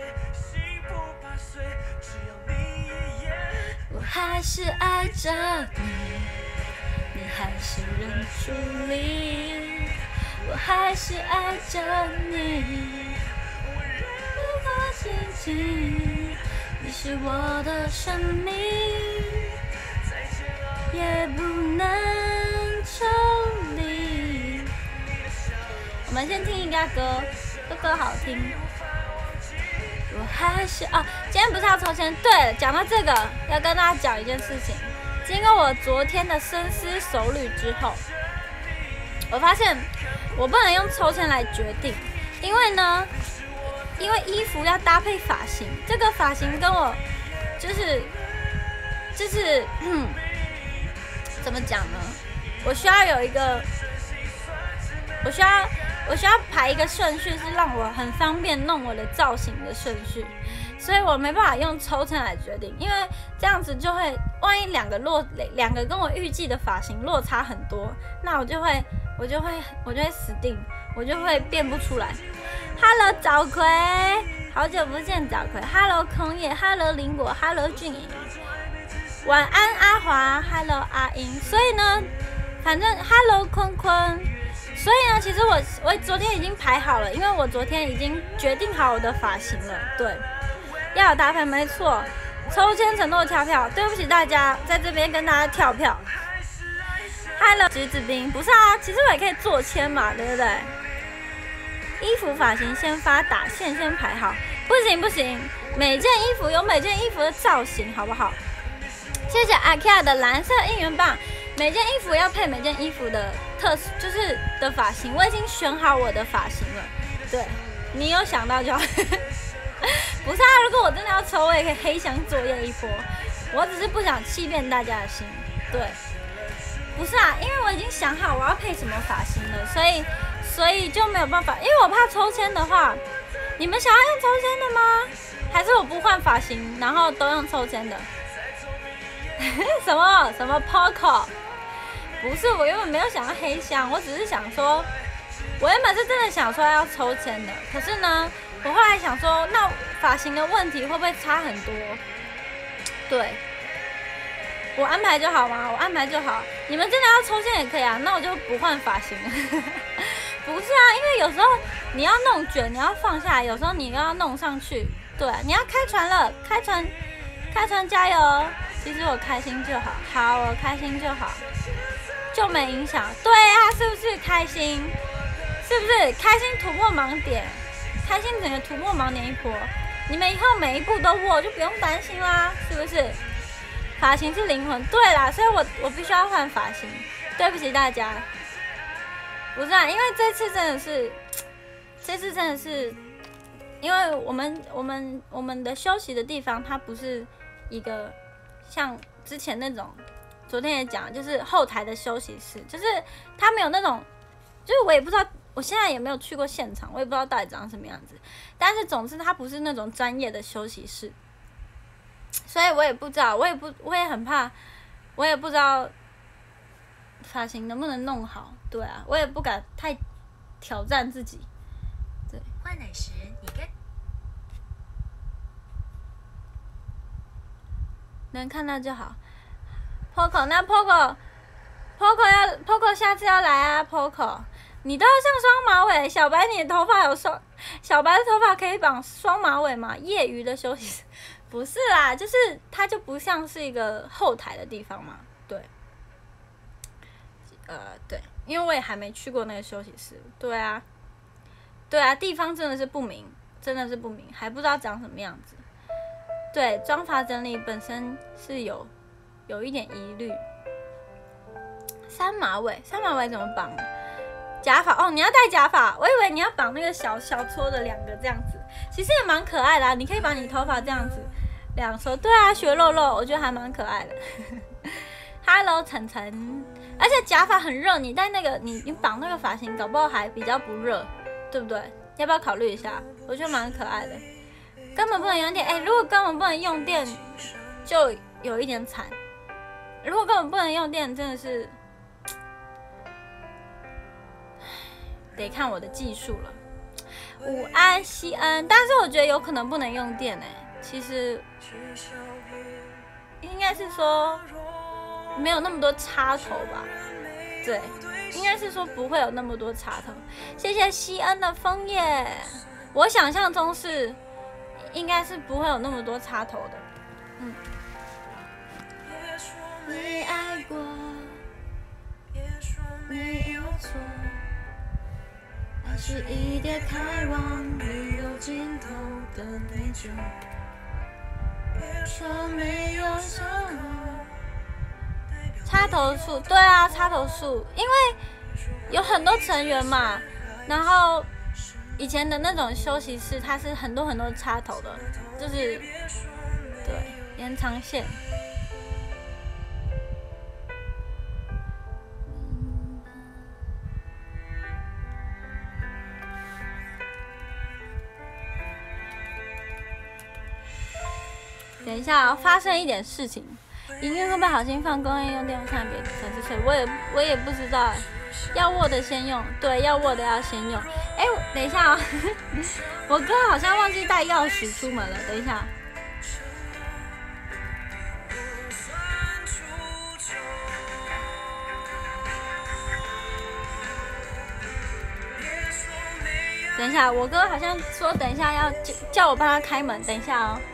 我还是爱着你，你还是认出你。我还是爱着你，如果自己是我的生命，也不能抽离。我们先听一下歌，这歌好听。我还是今天不是要抽签？对了，讲到这个，要跟大家讲一件事情。经过我昨天的深思熟虑之后，我发现我不能用抽签来决定，因为衣服要搭配发型，这个发型跟我就是怎么讲呢？我需要有一个，我需要排一个顺序，是让我很方便弄我的造型的顺序，所以我没办法用抽签来决定，因为这样子就会，万一两个跟我预计的发型落差很多，那我就会死定，我就会变不出来。Hello 早葵，好久不见早葵。Hello 空叶 ，Hello 林果 ，Hello 俊颖，晚安阿华 ，Hello 阿英。所以呢，反正 Hello 坤坤。所以呢，其实我昨天已经排好了，因为我昨天已经决定好我的发型了。对，要有搭配，没错。抽签承诺跳票，对不起大家，在这边跟大家跳票。Hello 橘子冰，不是啊，其实我也可以做签嘛，对不对？衣服发型先发，打线先排好，不行，每件衣服有每件衣服的造型，好不好？谢谢 IKEA 的蓝色应援棒，每件衣服要配每件衣服的就是的发型，我已经选好我的发型了。对，你有想到就好。不是啊，如果我真的要抽，我也可以黑箱作业一波。我只是不想欺骗大家的心。对，不是啊，因为我已经想好我要配什么发型了，所以就没有办法，因为我怕抽签的话，你们想要用抽签的吗？还是我不换发型，然后都用抽签的？什么 Poco？ 不是，我原本没有想要黑箱，我只是想说，我原本是真的想说要抽签的，可是呢，我后来想说，那发型的问题会不会差很多？对，我安排就好吗？我安排就好，你们真的要抽签也可以啊，那我就不换发型了。不是啊，因为有时候你要弄卷，你要放下来，有时候你又要弄上去。对，你要开船了，开船加油！其实我开心就好，好，我开心就好，就没影响。对啊，是不是开心？是不是开心突破盲点？开心整个突破盲点一波，你们以后每一步都握，就不用担心啦，是不是？发型是灵魂，对啦，所以我必须要换发型，对不起大家。不是啊，因为这次真的是，因为我们的休息的地方，它不是一个像之前那种，昨天也讲，就是后台的休息室，就是它没有那种，就是我也不知道，我现在也没有去过现场，我也不知道到底长什么样子。但是总之它不是那种专业的休息室，所以我也不知道，我也很怕，我也不知道发型能不能弄好。对啊，我也不敢太挑战自己。对， 换奶时你该能看到就好。Poco， 那 Poco 下次要来啊 ，Poco， 你都要上双马尾。小白，你的头发有小白的头发可以绑双马尾吗？业余的休息室不是啦，就是它就不像是一个后台的地方嘛。对，对，因为我也还没去过那个休息室。对啊，地方真的是不明，还不知道长什么样子。对，妆发整理本身是有一点疑虑。三马尾怎么绑？假发哦，你要戴假发，我以为你要绑那个小撮的两个这样子，其实也蛮可爱的啊。你可以把你头发这样子两撮，对啊，学肉肉，我觉得还蛮可爱的。Hello 晨晨，而且假发很热，你戴那个你绑那个发型，搞不好还比较不热，对不对？要不要考虑一下？我觉得蛮可爱的。根本不能用电，如果根本不能用电，就有一点惨。如果根本不能用电，真的是得看我的技术了。午安西恩，但是我觉得有可能不能用电其实应该是说没有那么多插头吧？对，应该是说不会有那么多插头。谢谢西恩的枫叶，我想象中是应该是不会有那么多插头的。 没爱过，没有错，爱是一叠开往没有尽头的内疚，说没有伤口。插头树，对啊，插头树，因为有很多成员嘛，然后以前的那种休息室，它是很多插头的，就是对延长线。等一下哦，发生一点事情，音乐会不会好心放公用电风扇别传出去？我也不知道哎，要握的先用，对，要握的要先用。哎，等一下哦，我哥好像忘记带钥匙出门了，等一下。等一下，我哥好像说等一下要叫我帮他开门，等一下哦。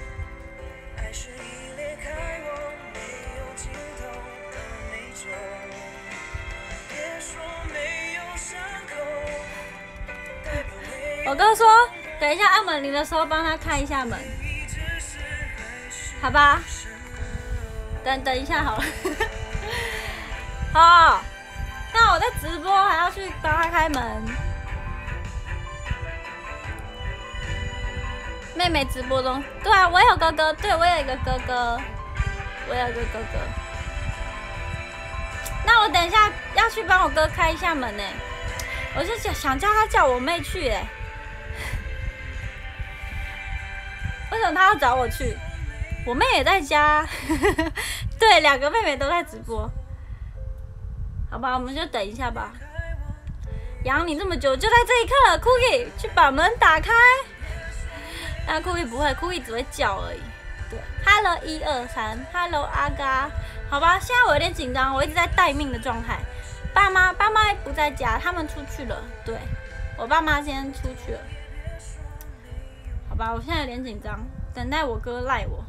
我哥说等一下按门铃的时候帮他开一下门，好吧？等一下好了。好，那我在直播还要去帮他开门。妹妹直播中，对啊，我有哥哥，对我有一个哥哥，我有一个哥哥。那我等一下要去帮我哥开一下门呢，我就想叫他叫我妹去哎，为什么他要找我去？我妹也在家，对，两个妹妹都在直播，好吧，我们就等一下吧。养你这么久，就在这一刻 ，Cookie 去把门打开。但 Cookie 不会 ，Cookie 只会叫而已。对 ，Hello 123，Hello 阿嘎，好吧，现在我有点紧张，我一直在待命的状态。爸妈不在家，他们出去了。对，我爸妈先出去了。好吧，我现在有点紧张，等待我哥赖我。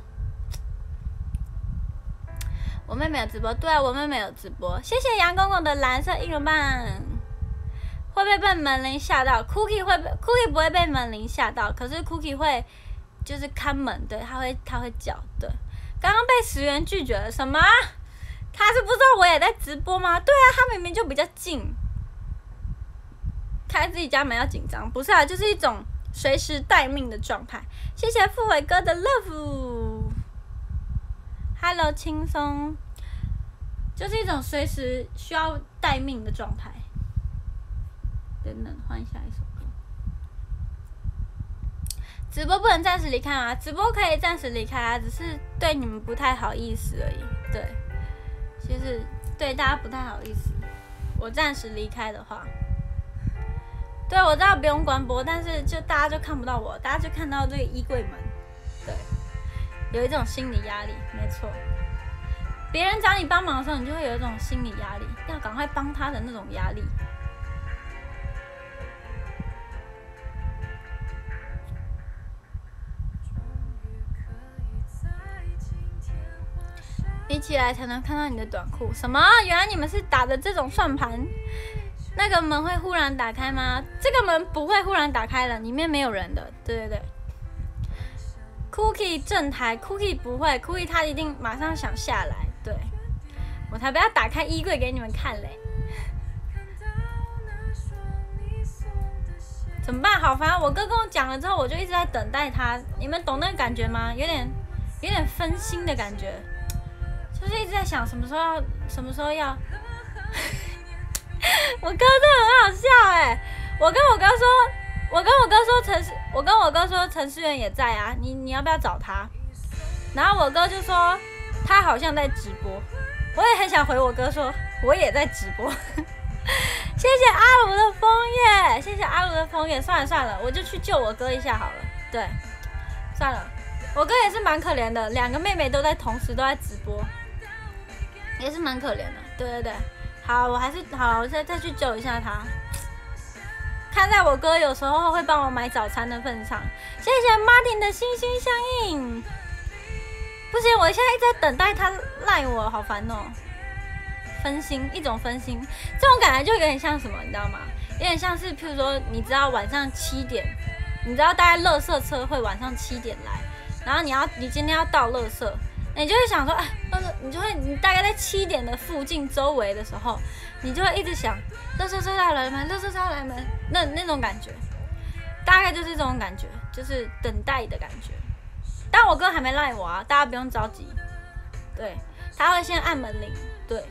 我妹妹有直播，对啊，我妹妹有直播。谢谢杨公公的蓝色1人半。会不会被门铃吓到 ？Cookie 不会被门铃吓到，可是 Cookie 会就是看门，对，他会叫，对。刚刚被10元拒绝了，什么？他是不知道我也在直播吗？对啊，他明明就比较近，开自己家门要紧张，不是啊，就是一种随时待命的状态。谢谢傅伟哥的 love。Hello， 轻松，就是一种随时需要待命的状态。等等，换下一首歌。直播不能暂时离开吗？直播可以暂时离开啊，只是对你们不太好意思而已。对，就是对大家不太好意思。我暂时离开的话，对我知道不用关播，但是就大家就看不到我，大家就看到这个衣柜门。对，有一种心理压力，没错。别人找你帮忙的时候，你就会有一种心理压力，要赶快帮他的那种压力。比起来才能看到你的短裤，什么？原来你们是打的这种算盘？那个门会忽然打开吗？这个门不会忽然打开了，里面没有人的。对对对。Cookie 正台 ，Cookie 不会 ，Cookie 他一定马上想下来。对，我才不要打开衣柜给你们看嘞。怎么办？好烦！我哥跟我讲了之后，我就一直在等待他。你们懂那个感觉吗？有点分心的感觉。就是一直在想什么时候要我哥真的很好笑哎！我跟我哥说陈思源也在啊，你要不要找他？然后我哥就说他好像在直播，我也很想回我哥说我也在直播。谢谢阿卢的枫叶，谢谢阿卢的枫叶。算了，我就去救我哥一下好了。对，算了，我哥也是蛮可怜的，两个妹妹都在同时都在直播。也是蛮可怜的，对对对，好，我再去救一下他。看在我哥有时候会帮我买早餐的份上，谢谢 Martin 的心心相印。 不行，我现在一直在等待他赖我，好烦哦。分心，一种分心，这种感觉就有点像什么，你知道吗？有点像是，譬如说，你知道晚上7点，你知道大概垃圾车会晚上7点来，然后你今天要倒垃圾，你就会想说，哎，你大概在7点的附近周围的时候，你就会一直想，垃圾车要来了吗？垃圾车要来了吗？那种感觉，大概就是这种感觉，就是等待的感觉。但我哥还没赖我啊，大家不用着急。对，他会先按门铃。对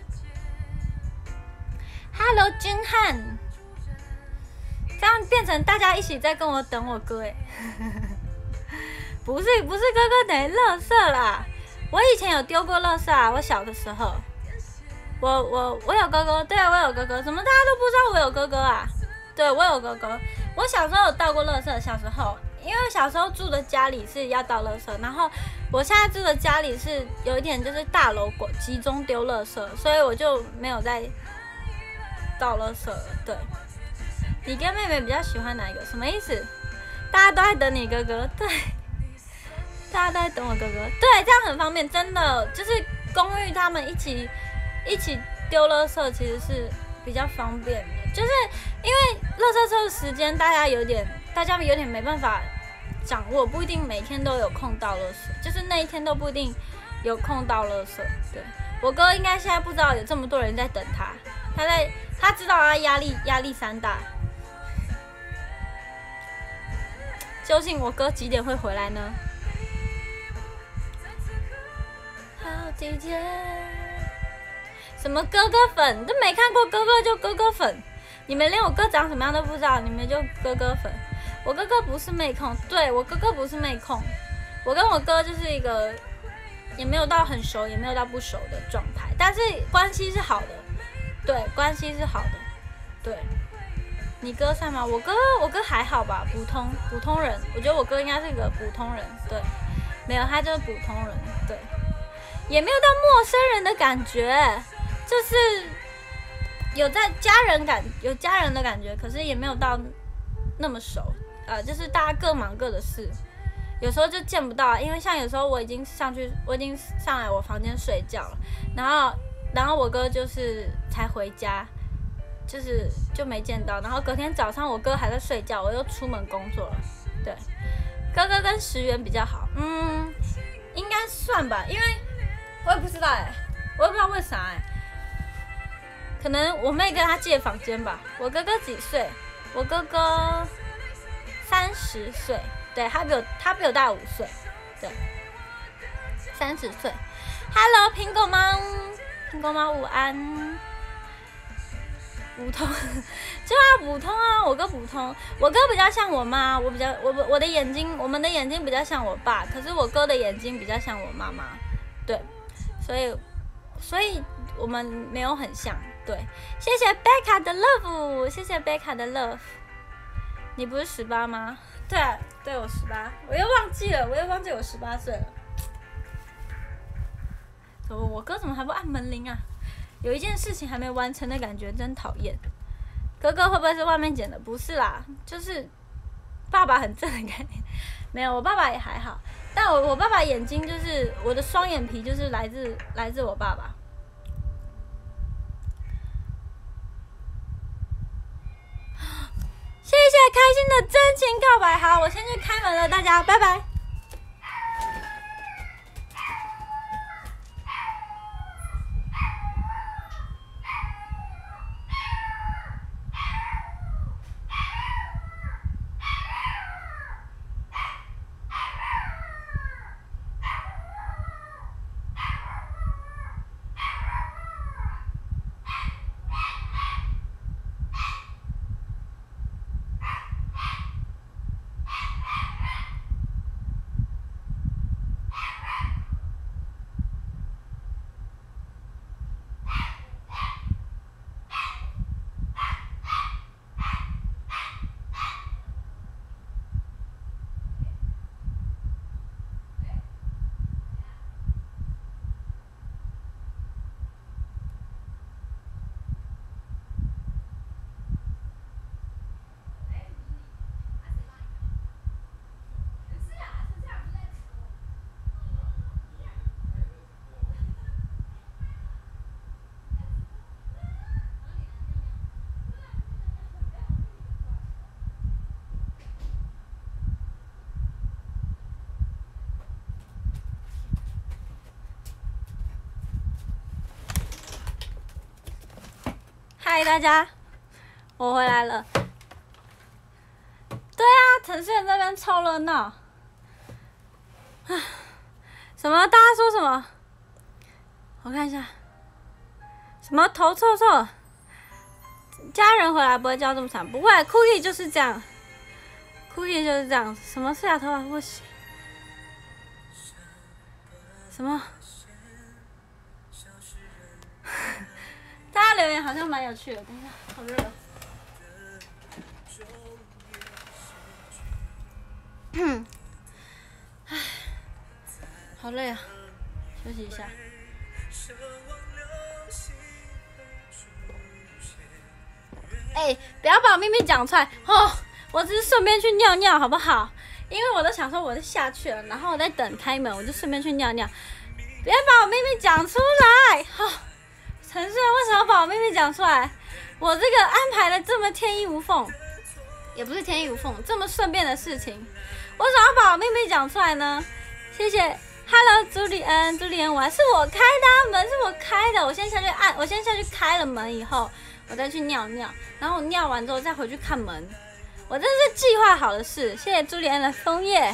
，Hello 君汉，这样变成大家一起在跟我等我哥哎，不是哥哥等于垃圾啦。我以前有丢过垃圾啊，我小的时候，我有哥哥，对，我有哥哥，怎么大家都不知道我有哥哥啊？对，我有哥哥，我小时候有倒过垃圾，小时候。因为小时候住的家里是要倒垃圾，然后我现在住的家里是有一点就是大楼集中丢垃圾，所以我就没有再倒垃圾了。对，你跟妹妹比较喜欢哪一个？什么意思？大家都在等你哥哥，对，大家都在等我哥哥，对，这样很方便，真的就是公寓他们一起丢垃圾，其实是比较方便的，就是因为垃圾车的时间大家有点没办法掌握，不一定每天都有空倒垃圾，就是那一天都不一定有空倒垃圾。对，我哥应该现在不知道有这么多人在等他，他知道他压力山大。究竟我哥几点会回来呢？好几天，什么哥哥粉都没看过，哥哥就哥哥粉，你们连我哥长什么样都不知道，你们就哥哥粉。我哥哥不是妹控，对，我哥哥不是妹控，我跟我哥就是一个也没有到很熟，也没有到不熟的状态，但是关系是好的，对，关系是好的，对。你哥算吗？我哥还好吧，普通人，我觉得我哥应该是个普通人，对，没有，他就是普通人，对，也没有到陌生人的感觉，就是有家人的感觉，可是也没有到那么熟。就是大家各忙各的事，有时候就见不到，因为像有时候我已经上来我房间睡觉了，然后我哥就是才回家，就没见到，然后隔天早上我哥还在睡觉，我又出门工作了。对，哥哥跟石原比较好，应该算吧，因为我也不知道我也不知道为啥可能我妹跟他借房间吧。我哥哥几岁？我哥哥30岁，对，他比我大5岁，对，30岁。Hello， 苹果猫午安。普通，就他普通啊，我哥普通，我哥比较像我妈，我们的眼睛比较像我爸，可是我哥的眼睛比较像我妈妈，对，所以我们没有很像，对。谢谢贝卡的 love， 谢谢贝卡的 love。你不是18吗？对啊，对，我18，我又忘记我18岁了。我哥怎么还不按门铃啊？有一件事情还没完成的感觉，真讨厌。哥哥会不会是外面捡的？不是啦，就是爸爸很正的概念。没有，我爸爸也还好，但我爸爸眼睛就是我的双眼皮，就是来自我爸爸。谢谢开心的真情告白，好，我先去开门了，大家拜拜。 嗨，大家，我回来了。对啊，城市人这边超热闹。什么？大家说什么？我看一下。什么头臭臭？家人回来不会叫这么惨，不会。Cookie 就是这样 ，Cookie 就是这样。什么是假头发不洗？什么？大家留言好像蛮有趣的。等一下，好热。唉，好累啊，休息一下。不要把我秘密讲出来哦！我只是顺便去尿尿，好不好？因为我都想说我就下去了，然后我在等开门，我就顺便去尿尿。别把我秘密讲出来！好、哦，陈顺为什么要把我秘密讲出来？我这个安排的这么天衣无缝，也不是天衣无缝，这么顺便的事情，为什么要把我秘密讲出来呢？谢谢 ，Hello， 朱莉安，朱莉安晚，是我开的，门是我开的，我先下去按，我先下去开了门以后，我再去尿尿，然后我尿完之后再回去看门，我这是计划好的事。谢谢朱莉安的枫叶。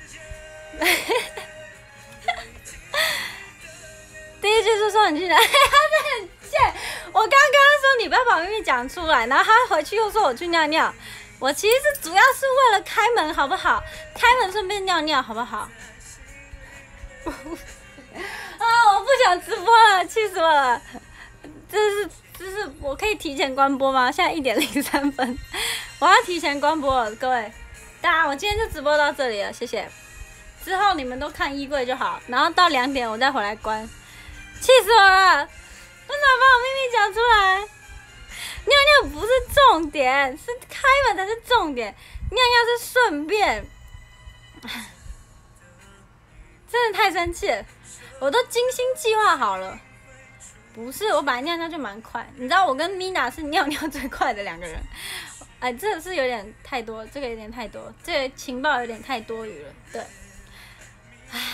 第一句是说你去哪？他真的很贱。我刚跟他说你不要把秘密讲出来，然后他回去又说我去尿尿。我其实是主要是为了开门，好不好？开门顺便尿尿，好不好？啊！我不想直播了，气死我了！这是我可以提前关播吗？现在1:03分，我要提前关播了，各位大家，我今天就直播到这里了，谢谢。之后你们都看衣柜就好，然后到2点我再回来关。气死我了！为什么把我秘密讲出来？尿尿不是重点，是开门才是重点。尿尿是顺便。真的太生气了，我都精心计划好了。不是，我本来尿尿就蛮快，你知道我跟 Mina 是尿尿最快的2个人。哎，这个是有点太多，这个有点太多，这个情报有点太多余了。对，唉。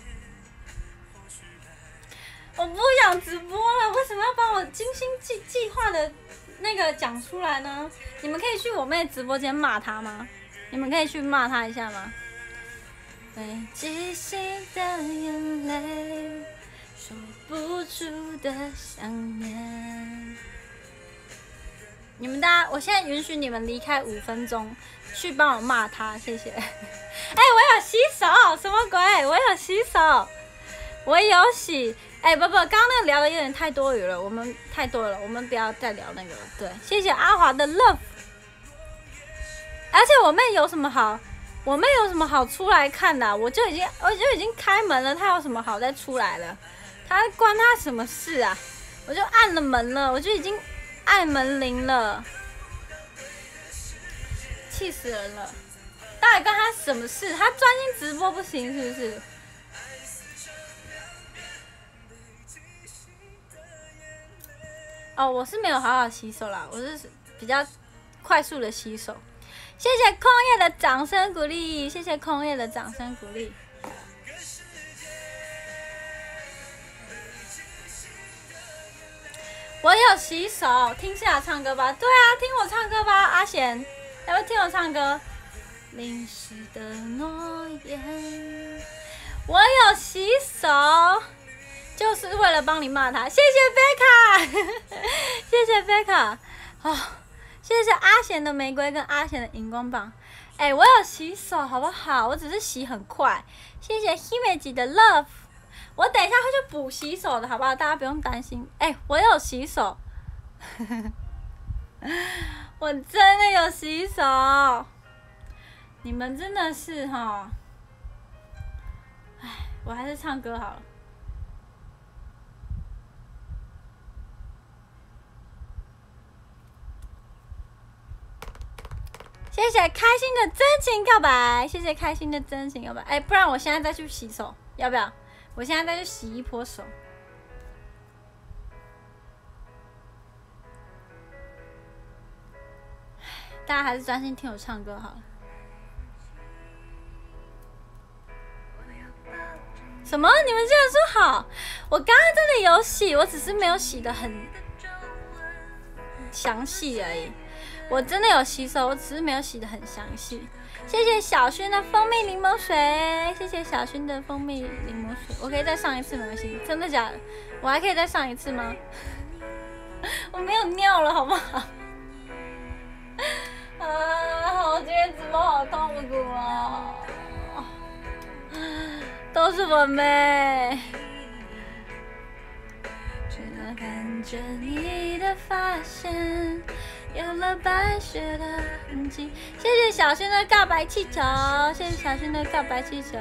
我不想直播了，为什么要把我精心计划的那个讲出来呢？你们可以去我妹直播间骂她吗？你们可以去骂她一下吗？被记醒的眼泪，说不出的想念。你们大家，我现在允许你们离开5分钟，去帮我骂她，谢谢。哎，我有洗手，什么鬼？我有洗手，我有洗。哎，不，刚刚那个聊的有点太多余了，我们太多了，我们不要再聊那个了。对，谢谢阿华的 love。而且我妹有什么好？我妹有什么好出来看的、啊？我就已经开门了，她有什么好再出来了？她关她什么事啊？我就按了门了，我就已经按门铃了，气死人了！到底关她什么事？她专心直播不行是不是？哦，我是没有好好洗手啦，我是比较快速的洗手。谢谢空叶的掌声鼓励，谢谢空叶的掌声鼓励。我有洗手，听夏唱歌吧。对啊，听我唱歌吧，阿贤，要不要听我唱歌？淋湿的诺言，我有洗手。就是为了帮你骂他，谢谢贝卡，谢谢贝卡，哦，谢谢阿贤的玫瑰跟阿贤的荧光棒，哎，我有洗手好不好？我只是洗很快，谢谢 Himegi 的 love， 我等一下会去补洗手的好不好？大家不用担心，哎，我有洗手，我真的有洗手，你们真的是齁，哎，我还是唱歌好了。谢谢开心的真情告白，谢谢开心的真情告白。哎，不然我现在再去洗手，要不要？我现在再去洗一波手。大家还是专心听我唱歌好了。什么？你们竟然说好？我刚刚真的有洗，我只是没有洗得很详细而已。我真的有洗手，我只是没有洗得很详细。谢谢小薰的蜂蜜柠檬水，谢谢小薰的蜂蜜柠檬水。我可以再上一次没关系，真的假的？我还可以再上一次吗？我没有尿了，好不好？我今天直播好痛苦哦，都是我妹。只能看着你的发线有了白雪的痕迹。谢谢小薰的告白气球，谢谢小薰的告白气球。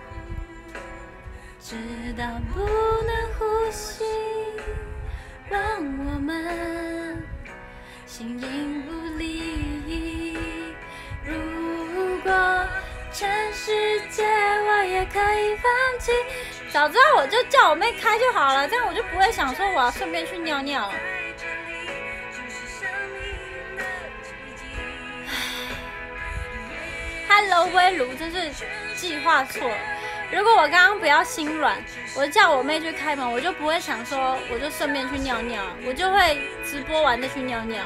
直到不能呼吸，让我们形影不离。如果全世界我也可以放弃，早知道我就叫我妹开就好了，这样我就不会想说我要顺便去尿尿了。Hello 微炉，真是计划错了。如果我刚刚不要心软，我叫我妹去开门，我就不会想说我就顺便去尿尿，我就会直播完再去尿尿。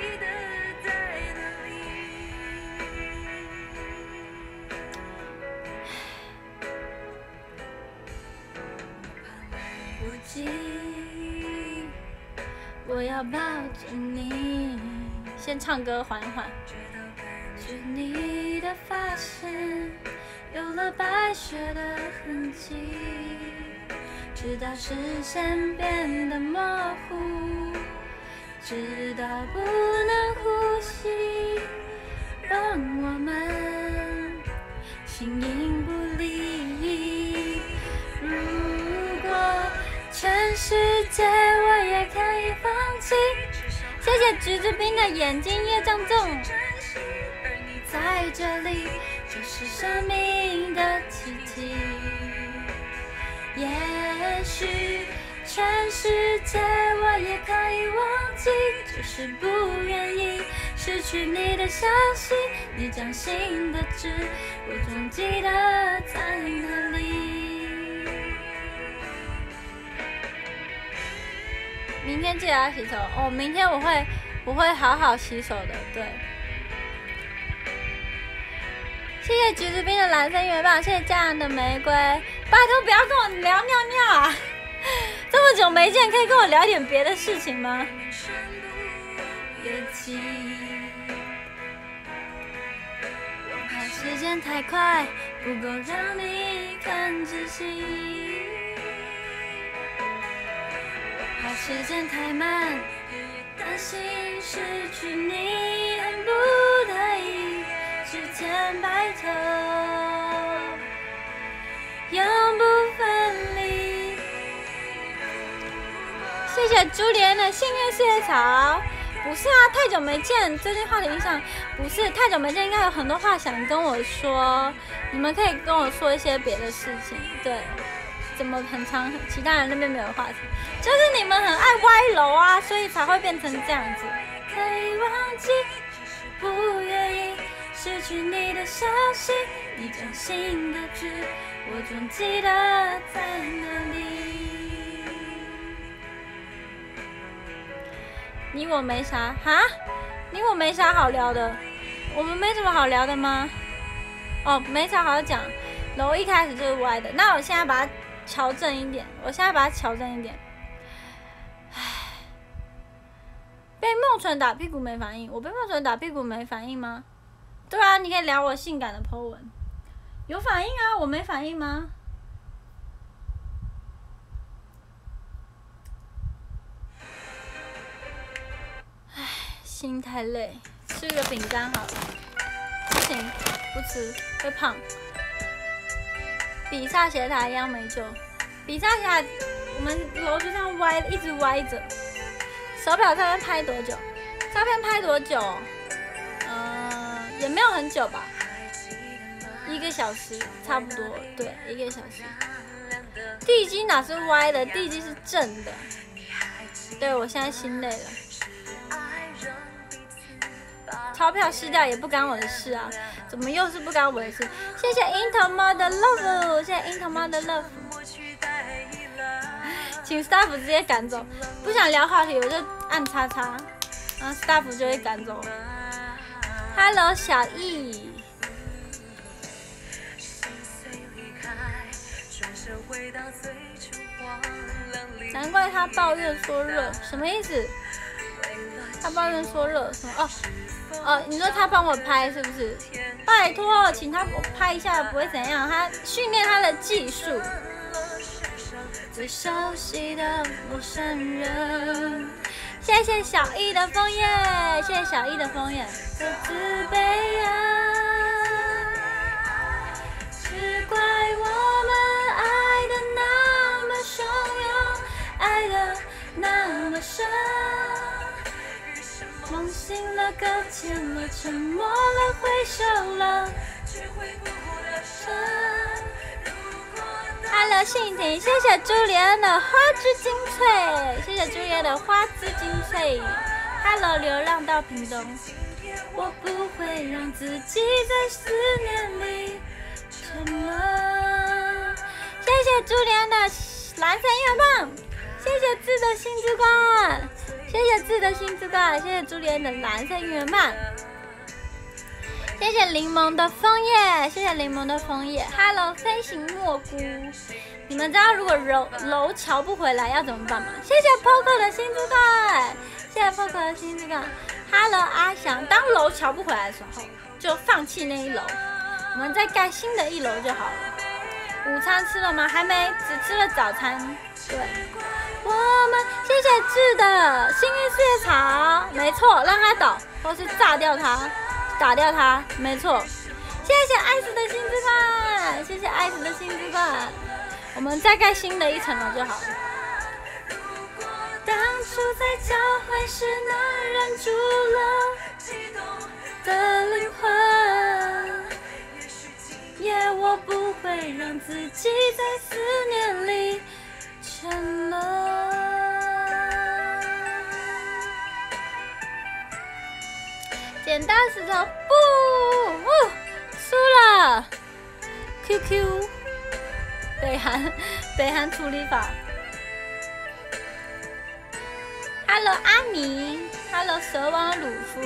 我要抱着你，先唱歌缓缓。是你的发线有了白雪的痕迹，直到视线变得模糊，直到不能呼吸，让我们形影不离。如果全世界我也可以放弃。谢谢橘子冰的眼睛业障重，在这里就是生命的奇迹。也许全世界我也可以忘记，只是不愿意失去你的消息。你掌心的痣，我总记得在哪里。明天记得要洗手哦，明天我会好好洗手的，对。谢谢橘子冰的蓝色音乐棒，谢谢家人的玫瑰，拜托不要跟我聊尿尿啊！这么久没见，可以跟我聊点别的事情吗？我怕时间太快，不够让你看仔细。怕时间太慢，担心失去你，恨不得一时间白头，永不分离。谢谢朱莲的幸运四叶草。不是啊，太久没见，最近话题影响不是太久没见，应该有很多话想跟我说，你们可以跟我说一些别的事情，对。怎么很长，其他人那边没有话题，就是你们很爱歪楼啊，所以才会变成这样子。可以忘记，不愿意失去你的消息，你掌心的痣，我总记得在哪里。你我没啥哈，你我没啥好聊的，我们没什么好聊的吗？哦，没啥好讲。楼一开始就是歪的，那我现在把它调正一点，唉，被梦纯打屁股没反应，我被梦纯打屁股没反应吗？对啊，你可以聊我性感的 po 文，有反应啊，我没反应吗？唉，心太累，吃个饼干好了。不行，不吃会胖。比萨斜塔一样没救，比萨斜塔我们楼就这样歪，一直歪着。手表照片拍多久？照片拍多久？也没有很久吧，1个小时差不多，对，1个小时。地基哪是歪的，地基是正的。对，我现在心累了。钞票失掉也不干我的事啊，怎么又是不干我的事？谢谢樱桃猫的 love， 谢谢樱桃猫的 love， 请 staff 直接赶走，不想聊话题我就按叉叉。 然后 staff 就会赶走。Hello， 小易。难怪他抱怨说热，什么意思？他抱怨说热什么？哦，你说他帮我拍是不是？拜托，请他拍一下不会怎样，他训练他的技术。最熟悉的陌生人，谢谢小易的枫叶，谢谢小易的枫叶。我自卑啊，只怪我们爱的那么汹涌，爱的那么深。梦醒了，搁浅了，沉默了，挥手了，却回不了神。Hello， 信婷，谢谢朱莉安的花枝精粹，谢谢朱莉安的花枝精粹。Hello， 流浪到屏东，我不会让自己在思念里沉沦。谢谢朱莉安的蓝色音乐棒，谢谢字的心之光。谢谢字的心之光，谢谢朱莲的蓝色音乐棒，谢谢柠檬的枫叶，谢谢柠檬的枫叶。Hello， 飞行蘑菇，你们知道如果楼瞧不回来要怎么办吗？谢谢 Poco 的心之光，谢谢 Poco 的心之光。Hello， 阿翔，当楼瞧不回来的时候，就放弃那一楼，我们再盖新的一楼就好了。午餐吃了吗？还没，只吃了早餐。对。我们谢谢智的幸运四叶草，没错，让它倒，或是炸掉它，打掉它，没错。谢谢艾斯的心之冠，谢谢艾斯的心之冠，我们再盖新的一层楼就好了。当初在交汇时，那忍住了激动的灵魂，也我不会让自己在思念里沉沦。剪刀石头不，输了。QQ， 北韩处理法。Hello， 阿尼 ，Hello， 蛇王鲁夫，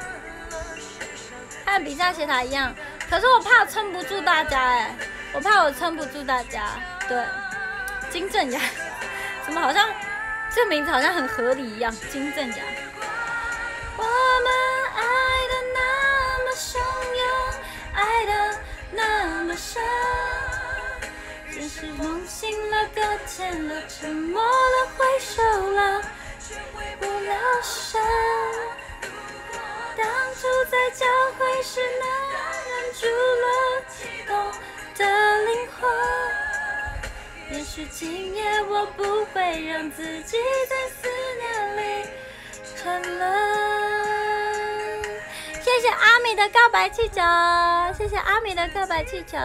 和比赛斜塔一样，可是我怕我撑不住大家哎，我怕我撑不住大家，对。金正雅，怎么好像这名字好像很合理一样？金正雅。我们爱的那么汹涌，爱的那么深，只是梦醒了，搁浅了，沉默了，挥手了，却回不了神。当初在交汇时，那忍住了激动的灵魂。也许今夜我不会让自己在思念里沉沦。谢谢阿米的告白气球，谢谢阿米的告白气球，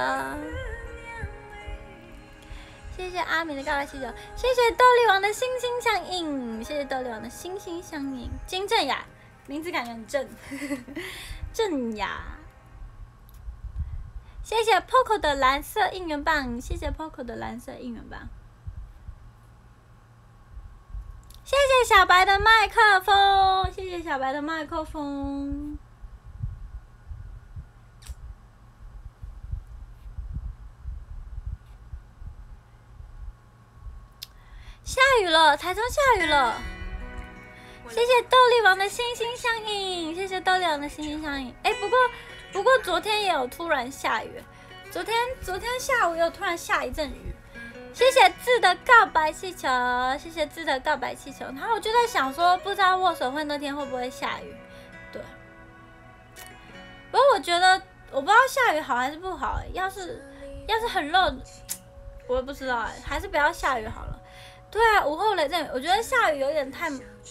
谢谢阿米的告白气球，谢谢豆粒王的心心相印，谢谢豆粒王的心心相印。金正雅，名字感觉很正，正雅。谢谢 Poco 的蓝色应援棒，谢谢 Poco 的蓝色应援棒，谢谢小白的麦克风，谢谢小白的麦克风。下雨了，台中下雨了。谢谢豆粒王的心心相印，谢谢豆粒王的心心相印。哎，不过昨天也有突然下雨，昨天下午也有突然下一阵雨。谢谢字的告白气球，谢谢字的告白气球。然后我就在想说，不知道握手会那天会不会下雨？对。不过我觉得，我不知道下雨好还是不好哎。要是很热，我也不知道哎，还是不要下雨好了。对啊，午后雷阵雨，我觉得下雨有点太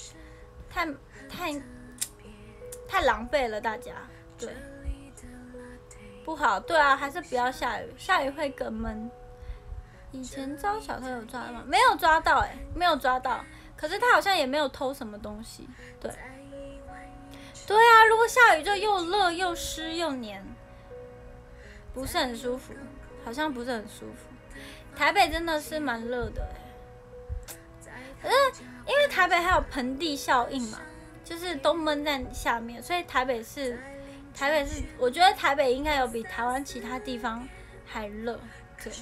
狼狈了，大家对。不好，对啊，还是不要下雨，下雨会更闷。以前招小偷有抓到吗？没有抓到哎，没有抓到。可是他好像也没有偷什么东西，对。对啊，如果下雨就又热又湿又黏，不是很舒服，好像不是很舒服。台北真的是蛮热的哎，可是因为台北还有盆地效应嘛， 就是都闷在下面，所以台北是，我觉得台北应该有比台湾其他地方还热。对。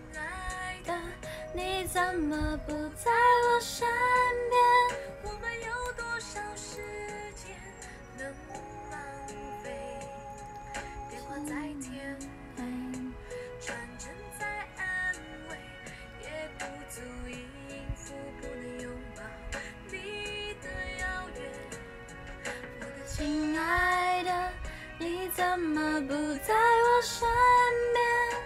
你怎么不在我身边？我们有多少时间能浪费？电话在天黑，传真在安慰，也不足以应付不能拥抱你的遥远。我的亲爱的，你怎么不在我身边？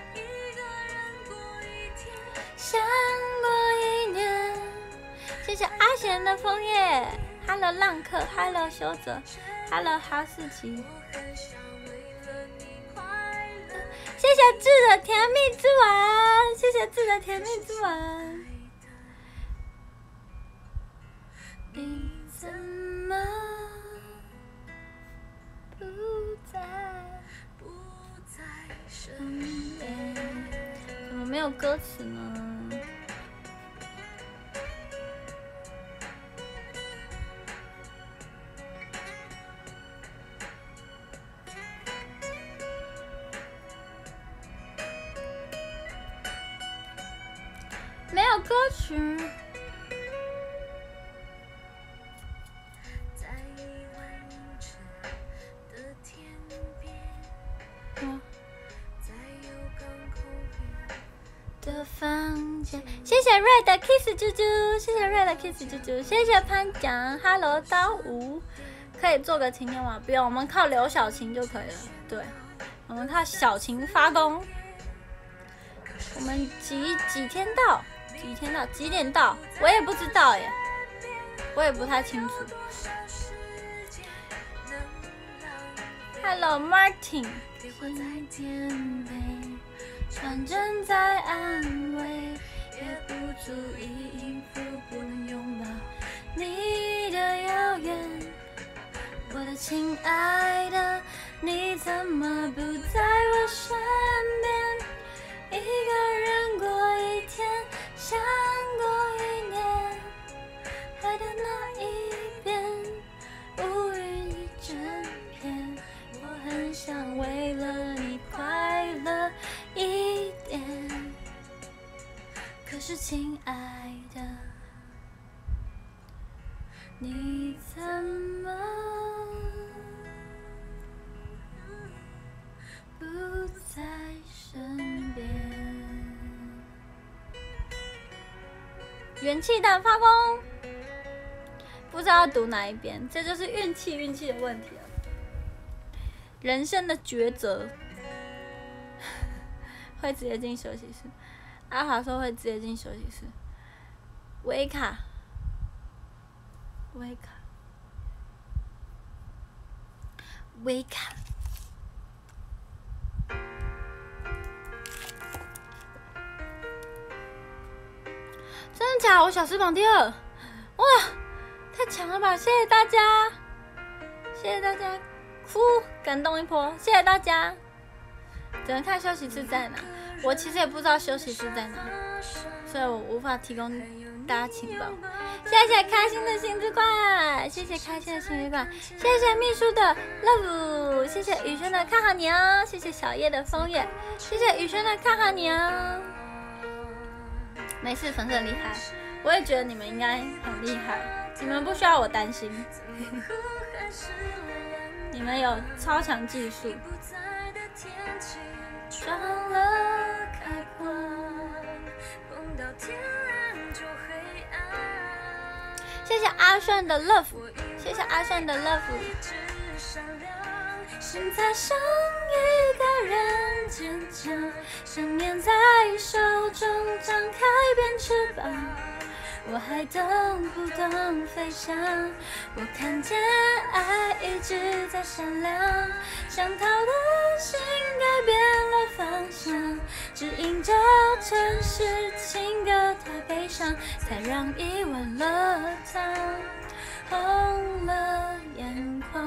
想过一年，谢谢阿贤的枫叶 ，Hello 浪客 ，Hello 修泽 ，Hello 哈士奇，谢谢志的甜蜜之吻，谢谢志的甜蜜之吻。你怎么不在身边？怎么没有歌词呢？没有歌曲。的房间，谢谢瑞的 kiss 啾啾，谢谢瑞的 kiss 啾啾，谢谢潘奖 ，Hello 刀吴，可以做个晴天王，不用，我们靠刘晓晴就可以了。对，我们靠小晴发功。我们几天到？几点到？我也不知道耶，我也不太清楚。Hello Martin。传真在安慰，也不足以应付不能拥抱你的遥远。我的亲爱的，你怎么不在我身边？一个人过一天，想过一年，海的那一边，乌云一整片。我很想为了你快乐一点，可是亲爱的，你怎么不在身边？元气弹发功，不知道读哪一边，这就是运气的问题了，人生的抉择。会直接进休息室。阿华说会直接进休息室。维卡，真的假？我小时榜第2，哇，太强了吧！谢谢大家，哭，感动一波，谢谢大家。只能看休息室在哪，我其实也不知道休息室在哪，所以我无法提供大家情报。谢谢开心的星之冠，谢谢开心的星之冠，谢谢秘书的 love， 谢谢宇轩的看好你哦，谢谢小叶的枫叶，谢谢宇轩的看好你哦。没事，粉丝很厉害，我也觉得你们应该很厉害，你们不需要我担心，你们有超强技术。撞了开关，碰到天然就黑暗。谢谢阿顺的 love， 谢谢阿顺的 love。现在剩一个人坚强，想念在手中张开变翅膀。我还等不等飞翔？我看见爱一直在闪亮，想逃的心改变了方向，只因这城市情歌太悲伤，才让疑问了他，红了眼眶。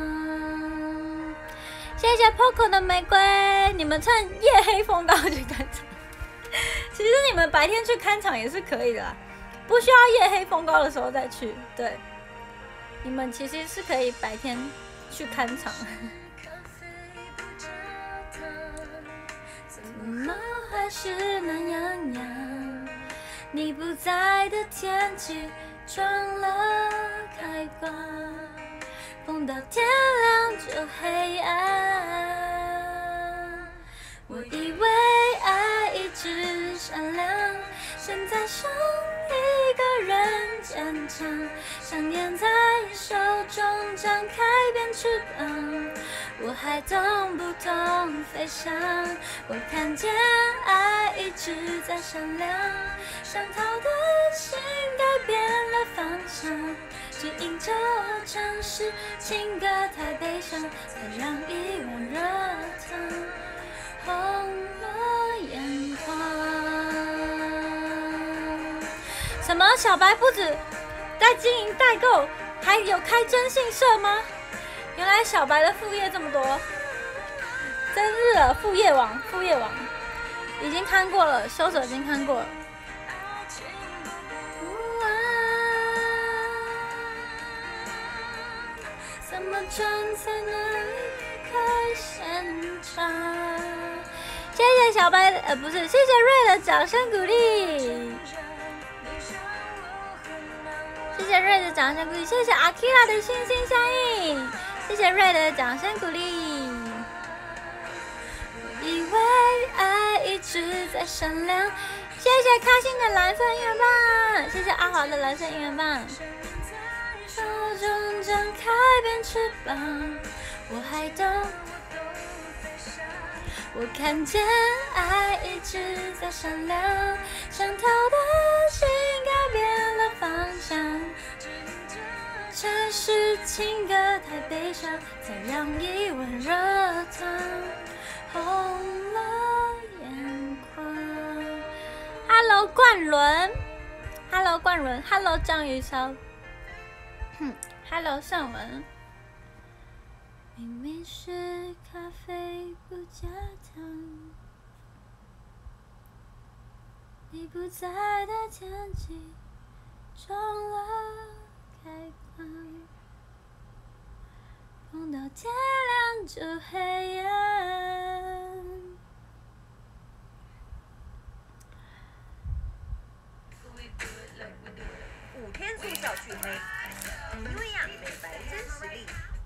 谢谢 Poco 的玫瑰，你们趁夜黑风高去看场，其实你们白天去看场也是可以的啦。不需要夜黑风高的时候再去，对。 你们其实是可以白天去看场。怎么还是懒洋洋？你不在的天气装了开关，碰到天亮就黑暗。我以为爱一直闪亮，现在剩一个人坚强，想念在手中张开变翅膀，我还动不动飞翔。我看见爱一直在闪亮，想逃的心改变了方向，只因这城市情歌太悲伤，才让一碗热汤红了眼眶。什么？小白不止在经营代购，还有开征信社吗？原来小白的副业这么多，真是的，副业王，副业王，已经看过了，修手已经看过了。怎么转才能离开现场？谢谢小白，不是，谢谢瑞的掌声鼓励。谢谢瑞的掌声鼓励，谢谢阿 Kira 的心心相印，谢谢瑞的掌声鼓励。我以为爱一直在闪亮，谢谢开心的蓝色音乐棒，谢谢阿华的蓝色音乐棒。手中张开变翅膀，我还懂。我看见爱一直在闪亮，想逃的心改变了方向，这是情歌太悲伤，才让一碗热汤红了眼眶。Hello 冠伦 ，Hello 冠伦 ，Hello 章鱼烧，Hello 尚文。明明是咖啡不加糖，你不在的天气装了开关，碰到天亮就黑暗。 5天速效去黑，因为呀，美白真实力。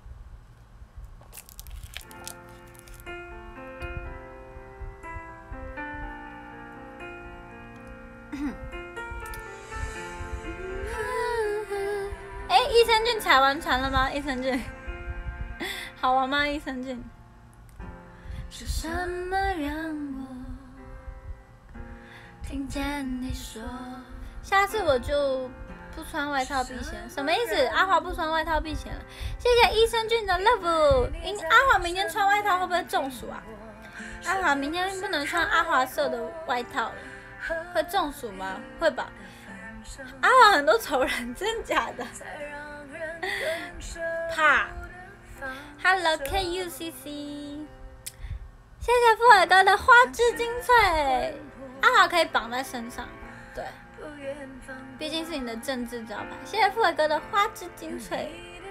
益生菌踩完船了吗？益生菌好玩吗？益生菌是什么让我听见你说，下次我就不穿外套避嫌？什么意思？阿华不穿外套避嫌了？谢谢益生菌的 love。阿华明天穿外套会不会中暑啊？阿华明天不能穿阿华色的外套了，会中暑吗？会吧。阿华很多仇人，真的假的？怕。Hello KUCC， 谢谢富尔哥的花枝精粹，阿华可以绑在身上，对，毕竟是你的政治招牌。谢谢富尔哥的花枝精粹。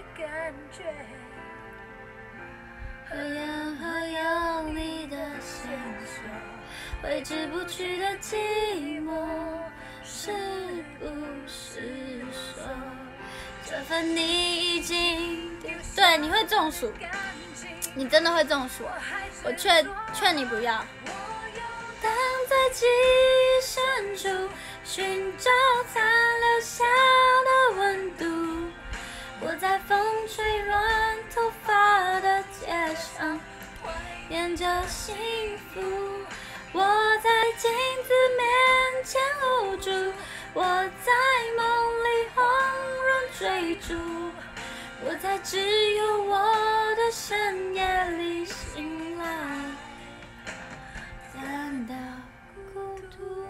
和颜和有你的线索，挥之不去的寂寞，是不是说这份你已经对你会中暑，你真的会中暑，我劝你不要。当在记忆深处寻找残留下的温度，我在风吹乱头发的街上念着幸福，我在镜子面前无助，我在梦里轰然追逐，我在只有我的深夜里醒来，感到孤独。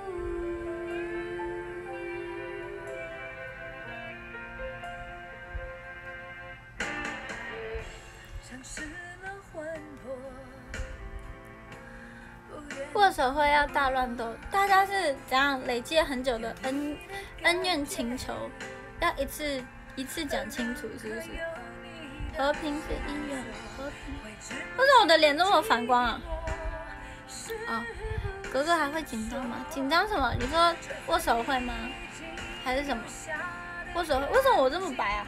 握手会要大乱斗，大家是怎样累积了很久的恩怨情仇，要一次一次讲清楚，是不是？和平是医院，和平。为什么我的脸这么反光啊？哦，格格还会紧张吗？紧张什么？你说握手会吗？还是什么？握手会？为什么我这么白啊？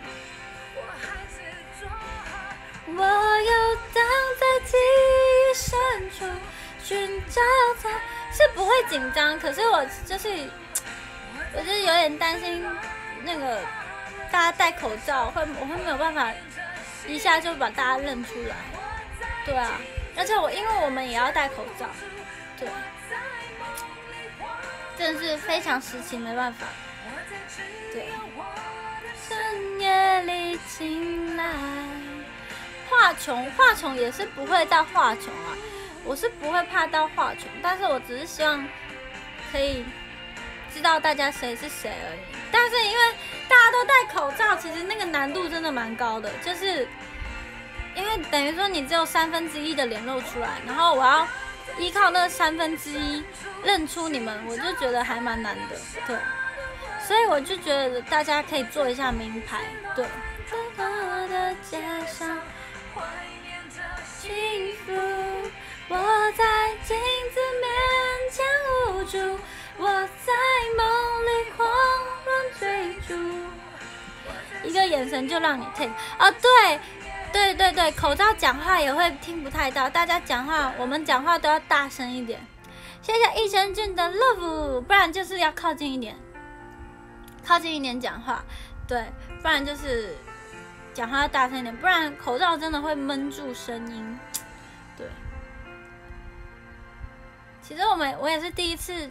我游荡在记忆深处，寻找它，是不会紧张，可是我就是有点担心那个大家戴口罩我会没有办法一下就把大家认出来。对啊，而且因为我们也要戴口罩，对，真的是非常时期，没办法。对，深夜里醒来，话虫也是不会到话虫啊，我是不会怕到话虫，但是我只是希望可以知道大家谁是谁而已。但是因为大家都戴口罩，其实那个难度真的蛮高的，就是因为等于说你只有1/3的脸露出来，然后我要依靠那1/3认出你们，我就觉得还蛮难的，对。所以我就觉得大家可以做一下名牌，对。我的街上幸福，我在镜子面前无助，我在梦里慌乱追逐，一个眼神就让你 take。哦，对，口罩讲话也会听不太到，大家讲话，我们讲话都要大声一点。谢谢益生菌的 love， 不然就是要靠近一点讲话，对，不然就是讲话要大声一点，不然口罩真的会闷住声音。对，其实我也是第一次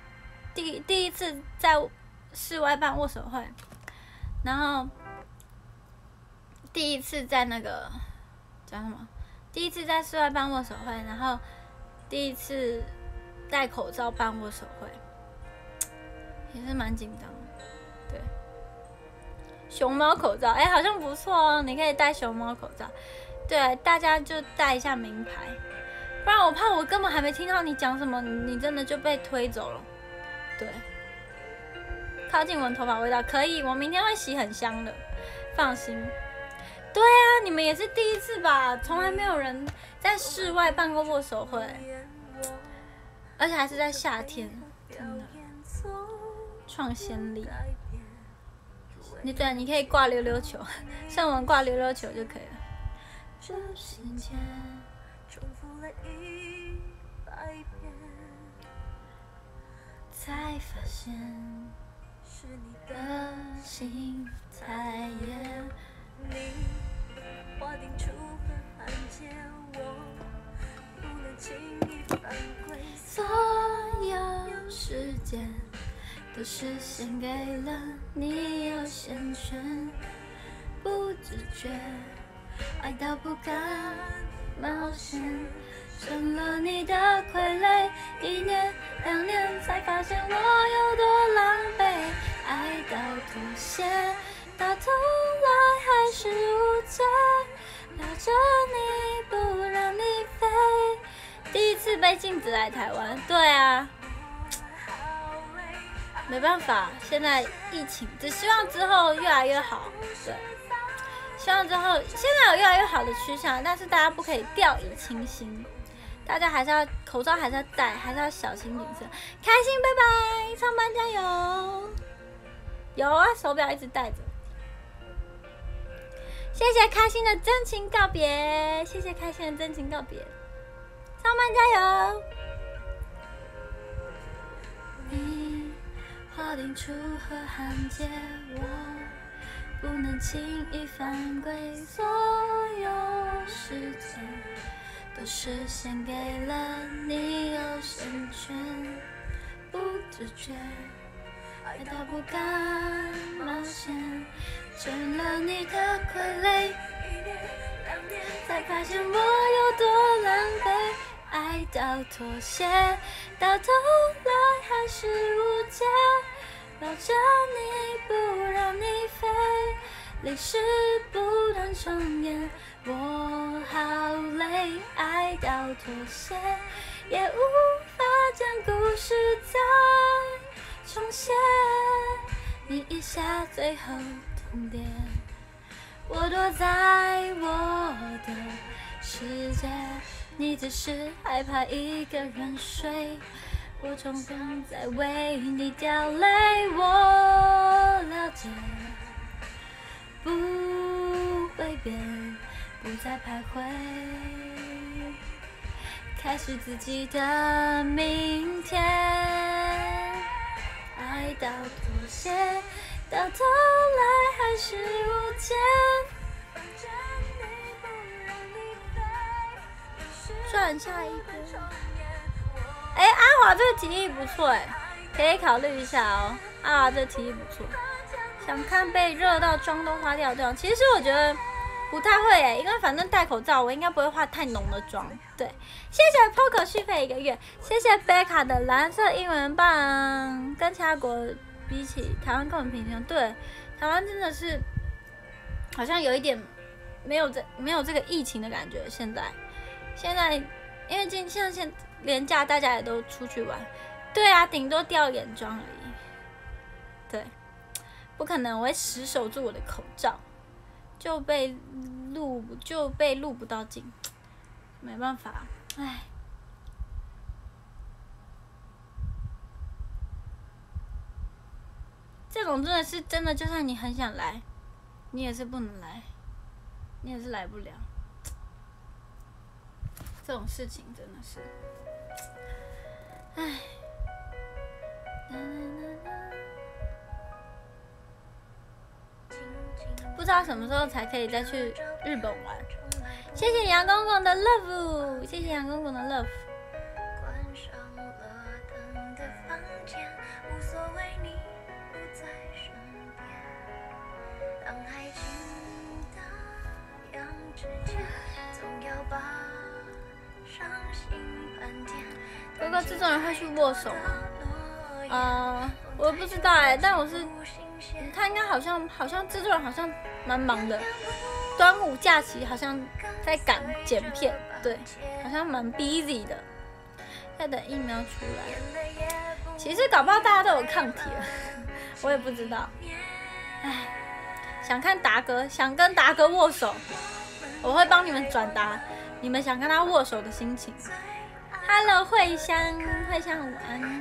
在室外办握手会，然后第一次在那个叫什么？第一次在室外办握手会，然后第一次戴口罩办握手会，也是蛮紧张的。对，熊猫口罩，好像不错哦，你可以戴熊猫口罩。对，大家就戴一下名牌，不然我怕我根本还没听到你讲什么，你真的就被推走了。对，靠近闻头发味道可以，我明天会洗很香的，放心。对啊，你们也是第一次吧？从来没有人在室外办过握手会，而且还是在夏天，真的创先例。你可以挂溜溜球，上网挂溜溜球就可以了。这世界重复了100遍，才发现是你的心太野。你划定出和hạn界，我不能轻易犯规。所有时间都是献给了你，优先权，不自觉，爱到不敢冒险，成了你的傀儡。1年2年才发现我有多狼狈，爱到妥协，到头来还是无解，拉着你不让你飞。第一次被禁止来台湾，对啊。没办法，现在疫情，只希望之后越来越好。对，希望之后现在有越来越好的趋向，但是大家不可以掉以轻心，大家还是要口罩还是要戴，还是要小心谨慎。开心，拜拜，上班加油！有啊，手表一直戴着。谢谢开心的真情告别，谢谢开心的真情告别，上班加油！你划定出和hạn界，我不能轻易犯规，所有时间都是献给了你，优先权，不自觉，爱到不敢冒险，成了你的傀儡。才发现我有多狼狈，爱到妥协，到头来还是无解，抱着你不让你飞，历史不断重演，我好累，爱到妥协，也无法将故事再重写，你一下最后点。我躲在我的世界，你只是害怕一个人睡。我重复在为你掉泪，我了解，不会变，不再徘徊，开始自己的明天。爱到妥协，到头来还是无解。转下一步。哎，阿华这个提议不错哎，可以考虑一下哦。阿华这个提议不错，想看被热到妆都花掉这样。其实我觉得不太会哎，因为反正戴口罩，我应该不会化太浓的妆。对，谢谢 Poco 续费1个月，谢谢贝卡的蓝色英文棒。跟其他国比起，台湾根本平常。对，台湾真的是好像有一点没有这个疫情的感觉。现在因为现连假大家也都出去玩，对啊，顶多掉眼妆而已。对，不可能，我会死守住我的口罩，就被录不到镜，没办法，唉。这种真的，就算你很想来，你也是不能来，你也是来不了。这种事情真的是，唉。不知道什么时候才可以再去日本玩。谢谢杨公公的 love， 谢谢杨公公的 love。哥哥制作人会去握手吗？我不知道哎，但他应该好像制作人好像蛮忙的，端午假期好像在赶剪片，对，好像蛮 busy 的，在等疫苗出来。其实搞不好大家都有抗体了，我也不知道。唉，想看达哥，想跟达哥握手，我会帮你们转达你们想跟他握手的心情。Hello， 慧香午安。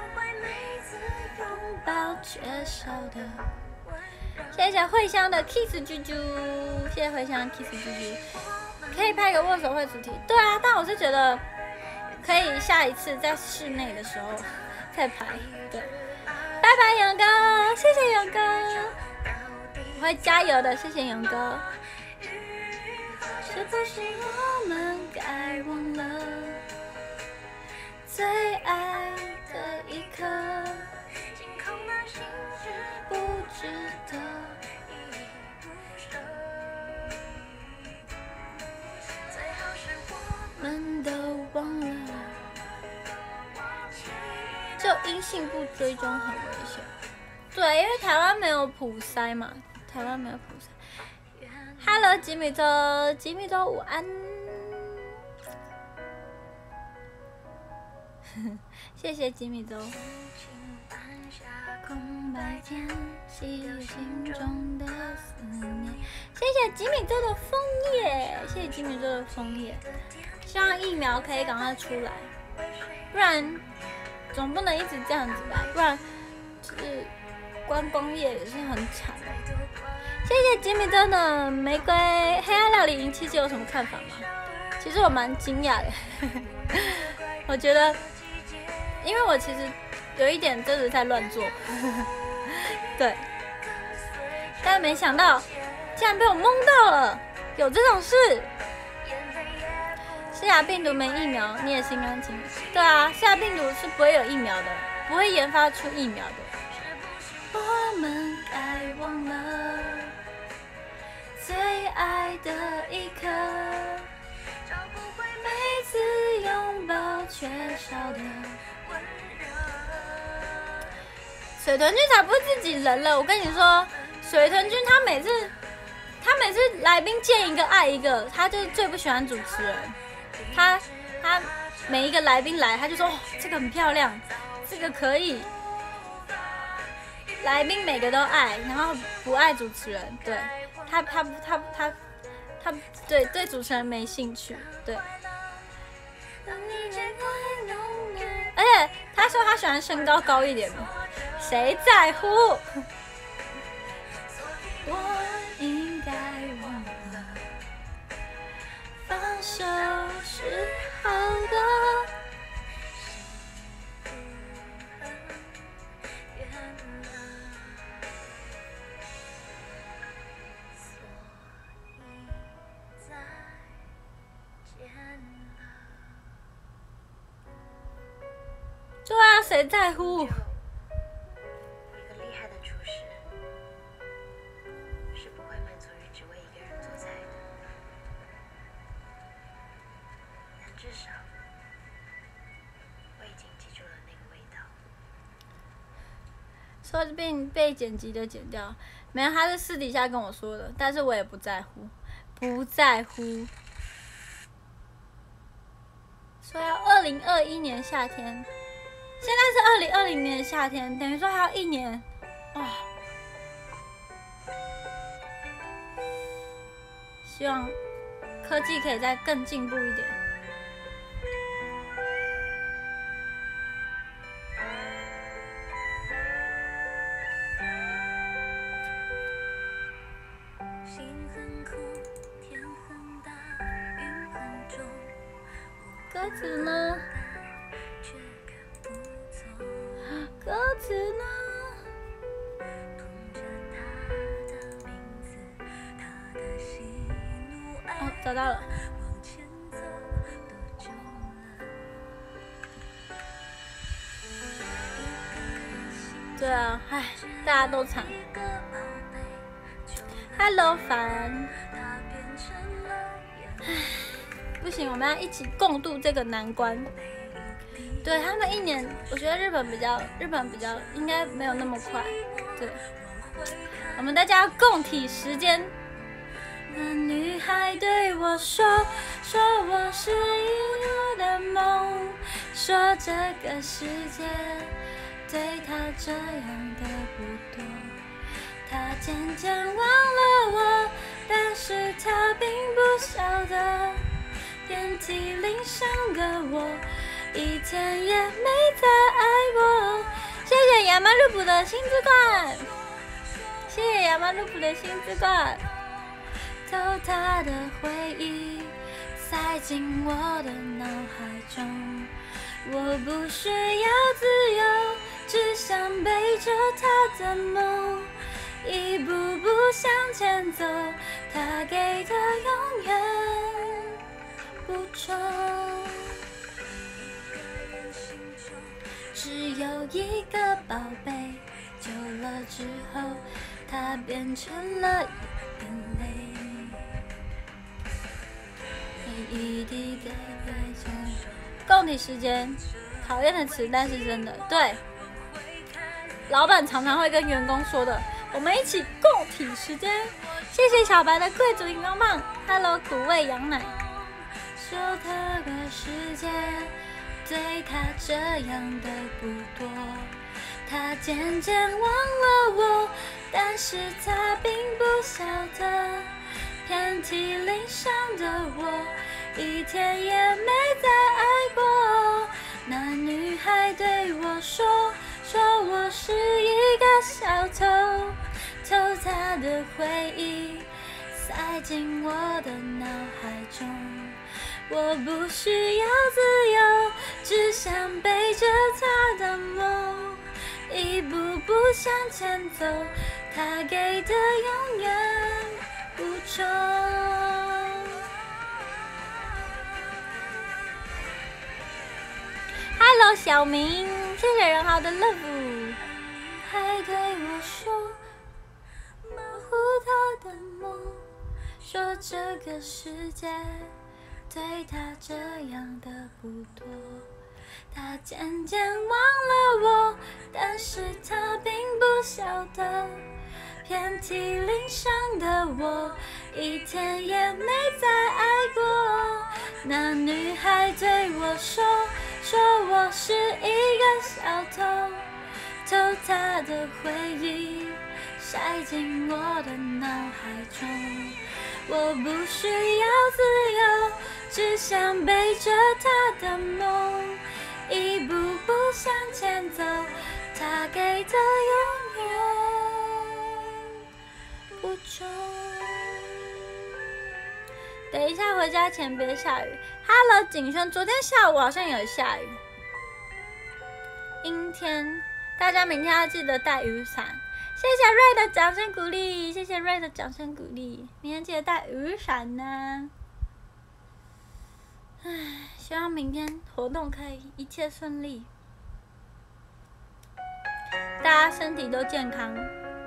抱缺少的，谢谢慧香的 kiss 啾啾，谢谢慧香的 kiss 啾啾，可以拍个握手会主题。对啊，但我是觉得可以下一次在室内的时候再拍。对，拜拜勇哥，谢谢勇哥，我会加油的，谢谢勇哥。是不是我们该忘了最爱的一刻？不值得依依不舍，最好是我们都忘了。只有阴性不追踪很危险。对，因为台湾没有普筛嘛，台湾没有普筛。Hello， 吉米周午安。谢谢吉米周。空白间，细雨心中的思念。谢谢吉米周的枫叶，谢谢吉米周的枫叶。希望疫苗可以赶快出来，不然总不能一直这样子吧，不然就是观光业也是很惨。谢谢吉米周的玫瑰。黑暗料理077有什么看法吗？其实我蛮惊讶的，我觉得，因为我其实有一点真的在乱做，对，但没想到竟然被我蒙到了，有这种事。西亚病毒没疫苗，你也心甘情愿？对啊，西亚病毒是不会有疫苗的，不会研发出疫苗的。我们该忘了最爱的一刻，找不回每次拥抱缺少的温热。水豚君才不是自己人了，我跟你说，水豚君他每次来宾见一个爱一个，他就是最不喜欢主持人。他每一个来宾来，他就说、哦、这个很漂亮，这个可以。 来宾每个都爱，然后不爱主持人，对他对主持人没兴趣，对。而且他说他喜欢身高高一点的，谁在乎？我应该忘了，放手是好的。对啊，谁在乎？ 一个厉害的厨师是不会满足于只为一个人做菜的，但至少我已经记住了那个味道。 说不定被剪辑的剪掉，没有，他是私底下跟我说的，但是我也不在乎，不在乎。说要2021年夏天。现在是2020年的夏天，等于说还要1年，哇！希望科技可以再更进步一点。鸽子呢？鸽子呢？哦，找到了。对啊，唉，大家都惨。Hello， 凡。唉，不行，我们要一起共度这个难关。对他们1年，我觉得日本比较应该没有那么快。对，我们大家要共体时间。那女孩对我说我是遗落的梦，说这个世界对她这样的不多，她渐渐忘了我，但是她并不晓得，遍体鳞伤的我。一天也没再爱过。谢谢亚麻鲁普的星之冠，谢谢亚麻鲁普的星之冠。偷他的回忆塞进我的脑海中，我不需要自由，只想背着他的梦，一步步向前走，他给的永远不重。只有一个宝贝，久了之后，它变成了眼泪。每一滴的泪水。共体时间，讨厌的词，但是真的对。老板常常会跟员工说的，我们一起共体时间。谢谢小白的贵族荧光棒 ，Hello 苦味羊奶。说这个世界对他这样的不多，他渐渐忘了我，但是他并不晓得，遍体鳞伤的我，一天也没再爱过。那女孩对我说我是一个小偷，偷她的回忆塞进我的脑海中，我不需要自由，只想背着他的梦，一步步向前走，他给的永远不重。Hello 小明，谢谢人豪的 love， 还对我说模糊他的梦，说这个世界对他这样的不多，他渐渐忘了我，但是他并不晓得，遍体鳞伤的我，一天也没再爱过。那女孩对我说我是一个小偷， 偷他的回忆塞进我的脑海中。我不需要自由，只想背着他的梦，一步步向前走，他给的永远不重。等一下回家前别下雨。Hello， 景轩，昨天下午好像有下雨，阴天，大家明天要记得带雨伞。谢谢瑞的掌声鼓励，谢谢瑞的掌声鼓励，明天记得带雨伞呢。唉，希望明天活动可以一切顺利，大家身体都健康，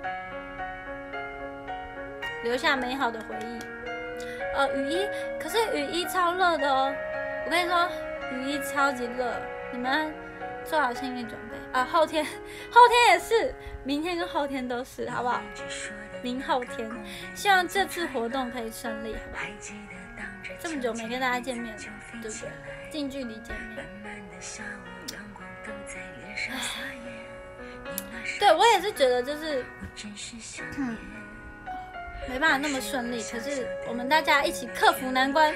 留下美好的回忆。雨衣，可是雨衣超热的哦！我跟你说，雨衣超级热，你们做好心理准备。后天也是，明天跟后天都是，好不好？明后天，希望这次活动可以顺利，好不好？这么久没跟大家见面了，对不对？近距离见面。对，我也是觉得就是，没办法那么顺利，可是我们大家一起克服难关。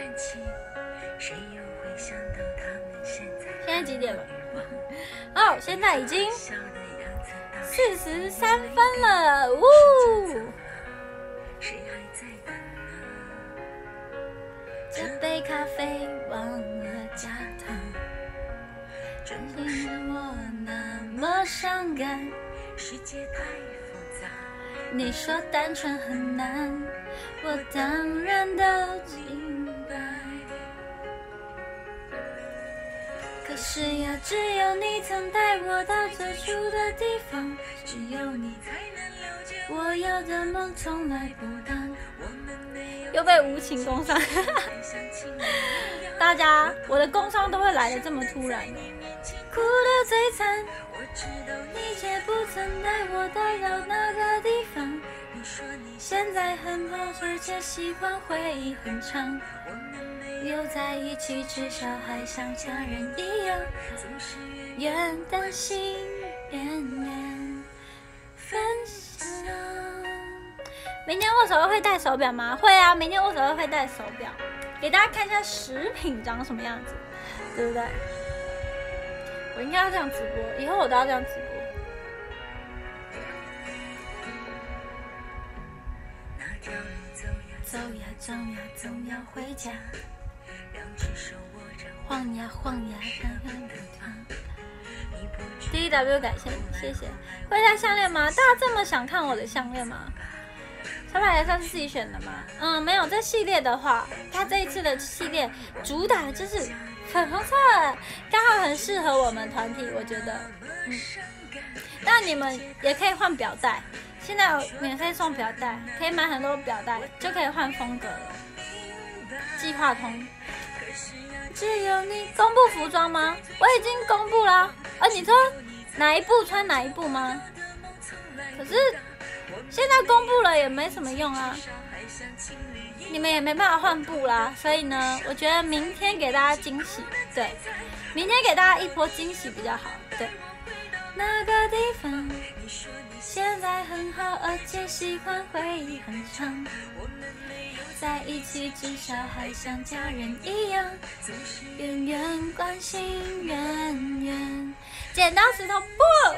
现在几点了？现在已经43分了，呜！这杯咖啡忘了加糖，真是我那么伤感。世界太复杂，你说单纯很难，我当然都明白。可是呀，只有你曾带我到最初的地方，只有你才能了解我要的梦从来不淡。又被无情工伤，大家，我的工伤都会来得这么突然。哭得最惨，你却不曾带我到那个地方。现在很好，而且喜欢回忆很长。留在一起，至少还像家人一样，愿担心远远分享。明天握手会戴手表吗？会啊，明天握手会戴手表，给大家看一下食品长什么样子，对不对？我应该要这样直播，以后我都要这样直播。走呀走呀总要回家，晃呀晃呀远远的他。DW 感谢你，谢谢。会戴项链吗？大家这么想看我的项链吗？小百合算是自己选的吗？没有。这系列的话，它这一次的系列主打就是粉红色，刚好很适合我们团体，我觉得。那你们也可以换表带，现在有免费送表带，可以买很多表带，就可以换风格了。计划通。只有你公布服装吗？我已经公布了。你说哪一部穿哪一部吗？可是现在公布了也没什么用啊，你们也没办法换布啦。所以呢，我觉得明天给大家惊喜，对，明天给大家一波惊喜比较好，对。那个地方现在很好，而且喜欢回忆很长，在一起至少还像家人一样，远远关心，远远。剪刀石头布，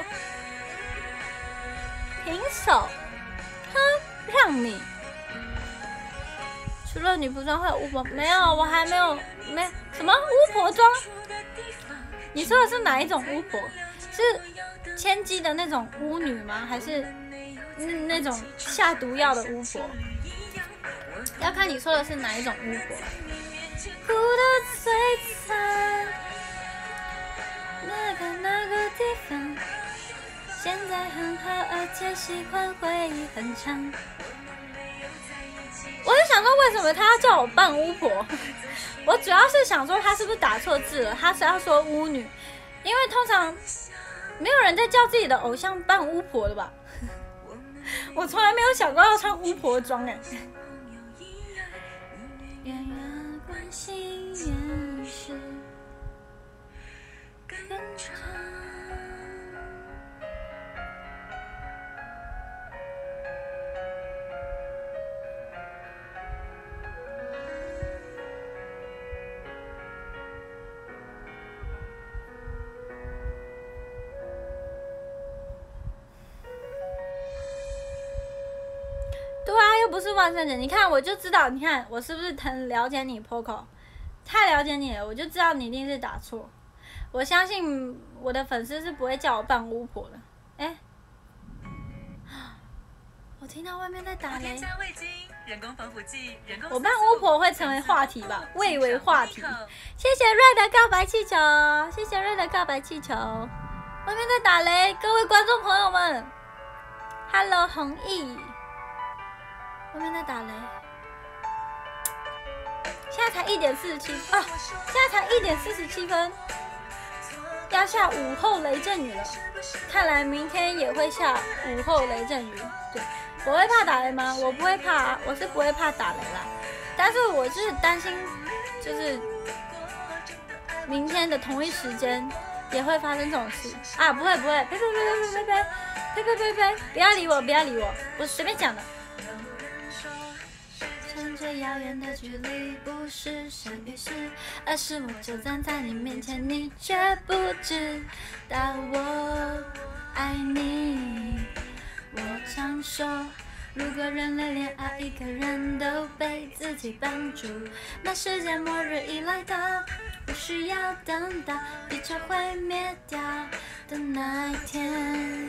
平手，让你。除了女仆装会有巫婆，没有，我还没有，什么巫婆装？你说的是哪一种巫婆？是千机的那种巫女吗？还是那种下毒药的巫婆？要看你说的是哪一种巫婆。哭得最惨，那个地方，现在很好，而且喜欢回忆很长。我就想说，为什么他要叫我扮巫婆？我主要是想说，他是不是打错字了？他是要说巫女，因为通常没有人在叫自己的偶像扮巫婆的吧？我从来没有想过要穿巫婆装哎。远远关心，远是更长。 不是万圣节，你看我就知道，你看我是不是很了解你 Poco？ 太了解你了，我就知道你一定是打错。我相信我的粉丝是不会叫我扮巫婆的。哎，我听到外面在打雷。我扮巫婆会成为话题吧？蔚为话题。谢谢瑞的告白气球，谢谢瑞的告白气球。外面在打雷，各位观众朋友们 ，Hello 弘毅。外面在打雷。现在才1:47啊！现在才1:47分，要下午后雷阵雨了。看来明天也会下午后雷阵雨。对，我会怕打雷吗？我不会怕，我是不会怕打雷啦。但是我就是担心，就是明天的同一时间也会发生这种事啊！不会，呸，不要理我，不要理我，我随便讲的。趁着遥远的距离，不是生与死，而是我就站在你面前，你却不知道我爱你。我常说，如果人类连爱一个人都被自己绑住，那世界末日已来到，不需要等到地球会灭掉的那一天。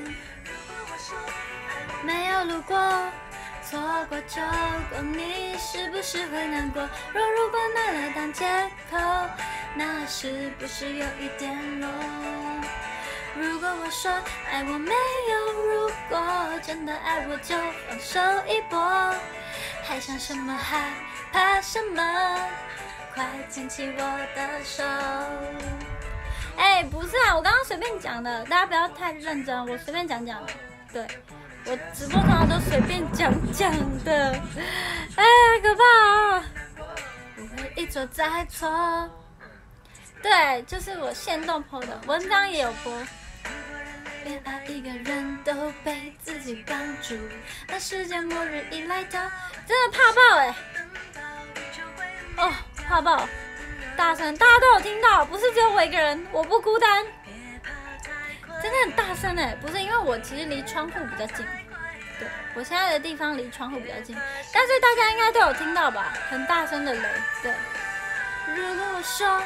没有路过。错过就过，你是不是会难过？如果拿来当借口，那是不是有一点弱？如果我说爱我没有如果，真的爱我就放手一搏，还想什么害怕什么？快牵起我的手。哎，不是啊，我刚刚随便讲的，大家不要太认真，我随便讲讲的，对。我直播通常都随便讲讲的，哎，可怕啊！不会一错再错，对，就是我限动 po 的文章也有 po。连爱一个人都被自己绑住，那世界末日已来到，真的怕爆哎！哦，怕爆，大声，大家都有听到，不是只有我一个人，我不孤单。真的很大声哎，不是因为我其实离窗户比较近，对，我现在的地方离窗户比较近，但是大家应该都有听到吧？很大声的雷，对。如果我说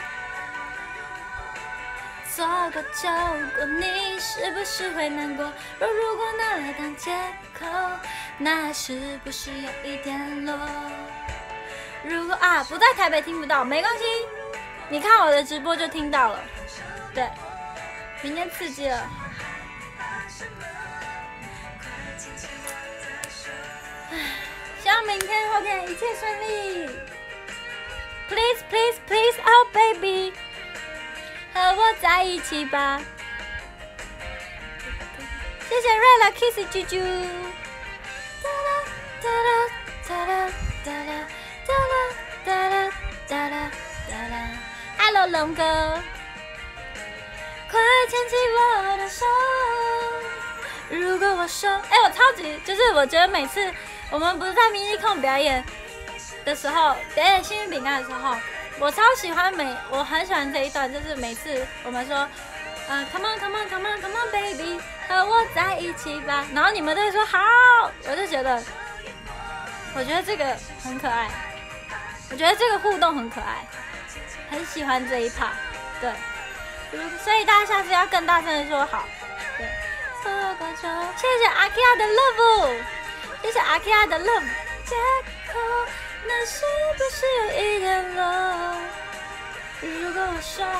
错过就过，你是不是会难过？如果拿来当借口，那是不是有一点弱？如果啊不在台北听不到没关系，你看我的直播就听到了，对。明天刺激了，希望明天后天一切顺利。Please please please oh baby， 和我在一起吧。谢谢瑞拉 kiss 啾啾。Hello 龙哥。快牵起我的手。如果我说，我超级就是我觉得每次我们不是在迷你控表演的时候，表演幸运饼干的时候，我超喜欢我很喜欢这一段，就是每次我们说，come on come on come on come on baby， 和我在一起吧，然后你们都会说好，我就觉得这个很可爱，我觉得这个互动很可爱，很喜欢这一 part， 对。所以大家下次要更大声的说好。对，谢谢阿 Kia 的 love， 谢谢阿 Kia 的 love。借口，那是不是有一点弱？如果我说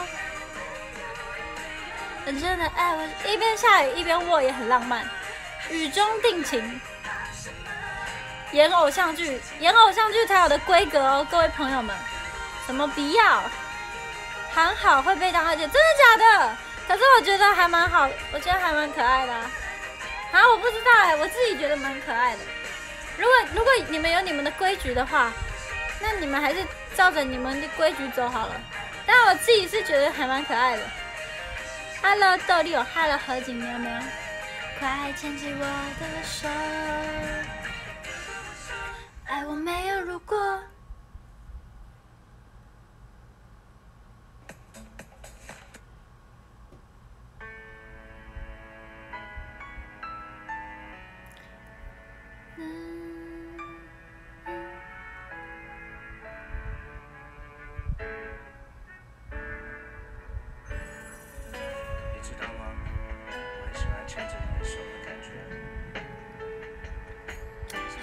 真的爱我，一边下雨一边握也很浪漫，雨中定情。演偶像剧才有的规格哦，各位朋友们，什么不要？喊好会被当二姐，真的假的？可是我觉得还蛮好，我觉得还蛮可爱的啊。我不知道我自己觉得蛮可爱的。如果你们有你们的规矩的话，那你们还是照着你们的规矩走好了。但我自己是觉得还蛮可爱的。Hello 豆粒， Hello 何景喵喵，快牵起我的手，爱我没有如果。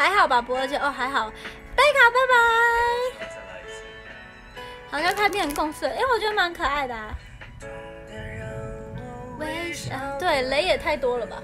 还好吧，不二姐哦，还好。贝卡，拜拜。好像快变成共识了，因为我觉得蛮可爱的啊。微笑，对，雷也太多了吧？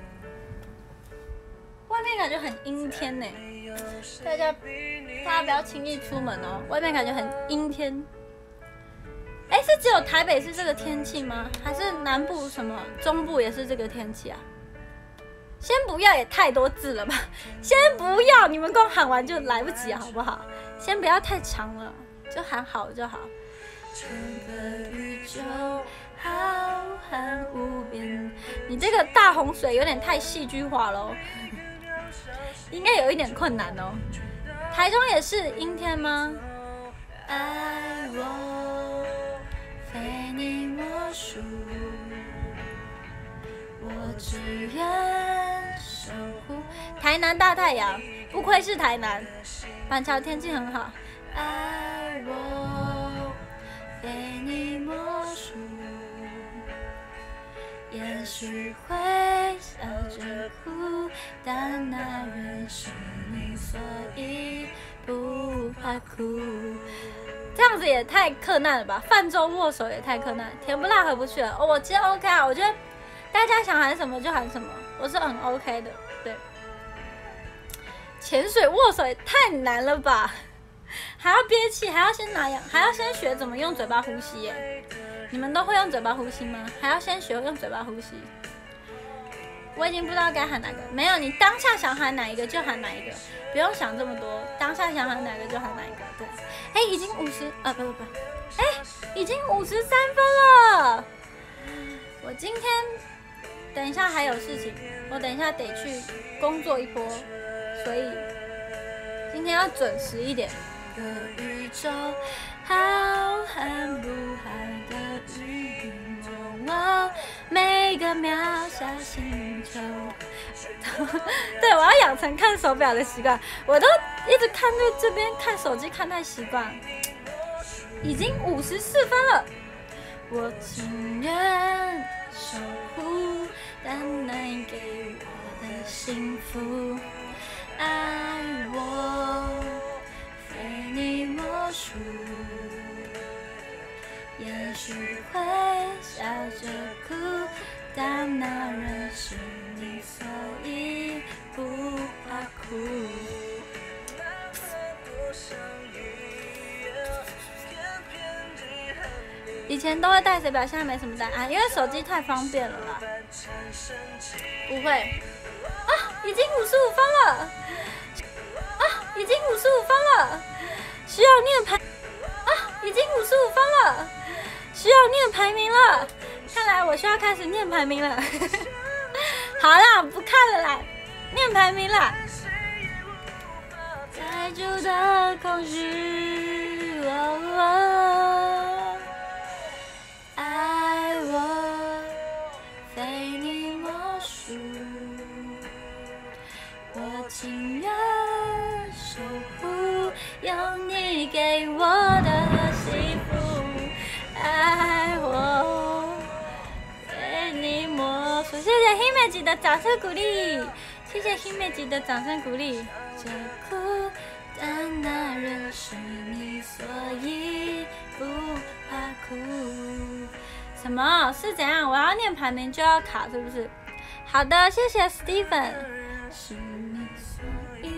外面感觉很阴天呢，大家不要轻易出门哦，外面感觉很阴天。哎，是只有台北是这个天气吗？还是南部什么中部也是这个天气啊？先不要，也太多字了吧？先不要，你们光喊完就来不及，好不好？先不要太长了，就喊好就好。整个宇宙浩瀚无边，你这个大洪水有点太戏剧化了哦，应该有一点困难哦。台中也是阴天吗？爱我，非你莫属，我只愿守护。台南大太阳，不愧是台南。板桥天气很好。爱我，非你莫属。也许会笑着哭，但那人是你，所以不怕哭。这样子也太克难了吧？泛舟握手也太克难，甜不辣回不去了。哦，我其实 OK 啊，我觉得大家想喊什么就喊什么，我是很 OK 的。对，潜水握手也太难了吧？还要憋气，还要先学怎么用嘴巴呼吸耶。你们都会用嘴巴呼吸吗？还要先学用嘴巴呼吸。我已经不知道该喊哪个，没有，你当下想喊哪一个就喊哪一个，不用想这么多，当下想喊哪个就喊哪一个。对，哎，已经50啊，不，哎，已经53分了。我今天等一下还有事情，我等一下得去工作一波，所以今天要准时一点。个宇宙浩瀚不海的雨梦，每个渺小星球。对，我要养成看手表的习惯，我都一直看这边看手机看太习惯。已经54分了，我情愿守护，但能给我的幸福，爱我。非你莫属，也许会笑着哭，但那人是你，所以不怕哭。以前都会带手表，现在没什么带啊，因为手机太方便了啦。不会啊，已经55分了。已经55分了，需要念排啊！已经55分了，需要念排名了。看来我需要开始念排名了。好啦，不看了啦，念排名啦。太久的空虚，爱我，非你莫属，我情愿。守护有你给我的幸福，爱我，非你莫属。谢谢 Himeji 的掌声鼓励，谢谢 Himeji 的掌声鼓励。这哭，但那人是你，所以不怕哭。什么？是怎样？我要念排名就要卡，是不是？好的，谢谢 Steven。是你所以。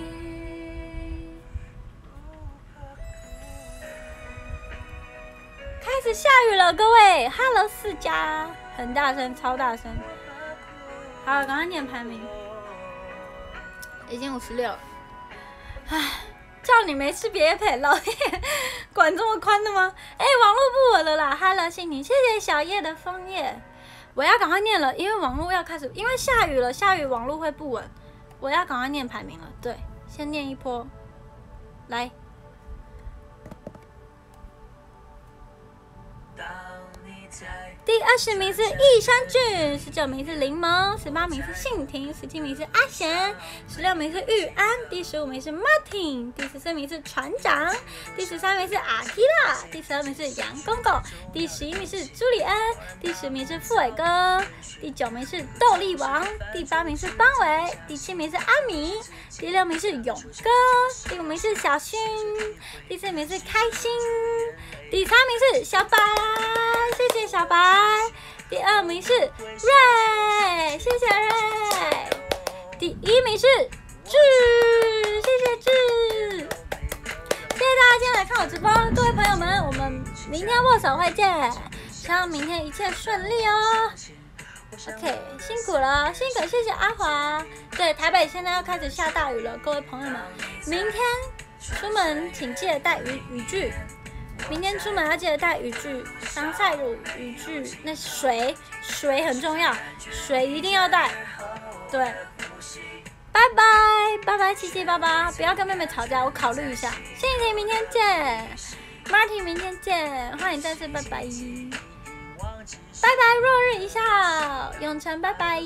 开始下雨了，各位 ，Hello 4家，很大声，超大声。好，赶快念排名，已经56了。唉，叫你没事别陪，老叶管这么宽的吗？哎，网络不稳了啦 ，Hello 心婷，谢谢小叶的枫叶。我要赶快念了，因为网络要开始，因为下雨了，下雨网络会不稳，我要赶快念排名了。对，先念一波，来。 第20名是益山俊，19名是柠檬，18名是信婷，17名是阿贤，16名是玉安，第15名是 Martin， 第14名是船长，第13名是阿基拉，第12名是杨公公，第11名是朱里安，第10名是傅伟哥，第9名是豆力王，第8名是邦伟，第7名是阿米，第6名是勇哥，第5名是小勋，第4名是开心，第3名是小白，谢谢小白。第2名是瑞，谢谢瑞。第1名是志，谢谢志。谢谢大家今天来看我直播，各位朋友们，我们明天握手会见，希望明天一切顺利哦。OK， 辛苦了，辛苦，谢谢阿华。对，台北现在要开始下大雨了，各位朋友们，明天出门请记得带雨具。明天出门要记得带雨具、防晒乳、雨具，那水很重要，水一定要带。对，拜拜拜拜，七七爸爸，不要跟妹妹吵架，我考虑一下。欣婷明天见 ，Martin 明天见，欢迎再次拜拜，拜拜落日一笑，永成拜拜。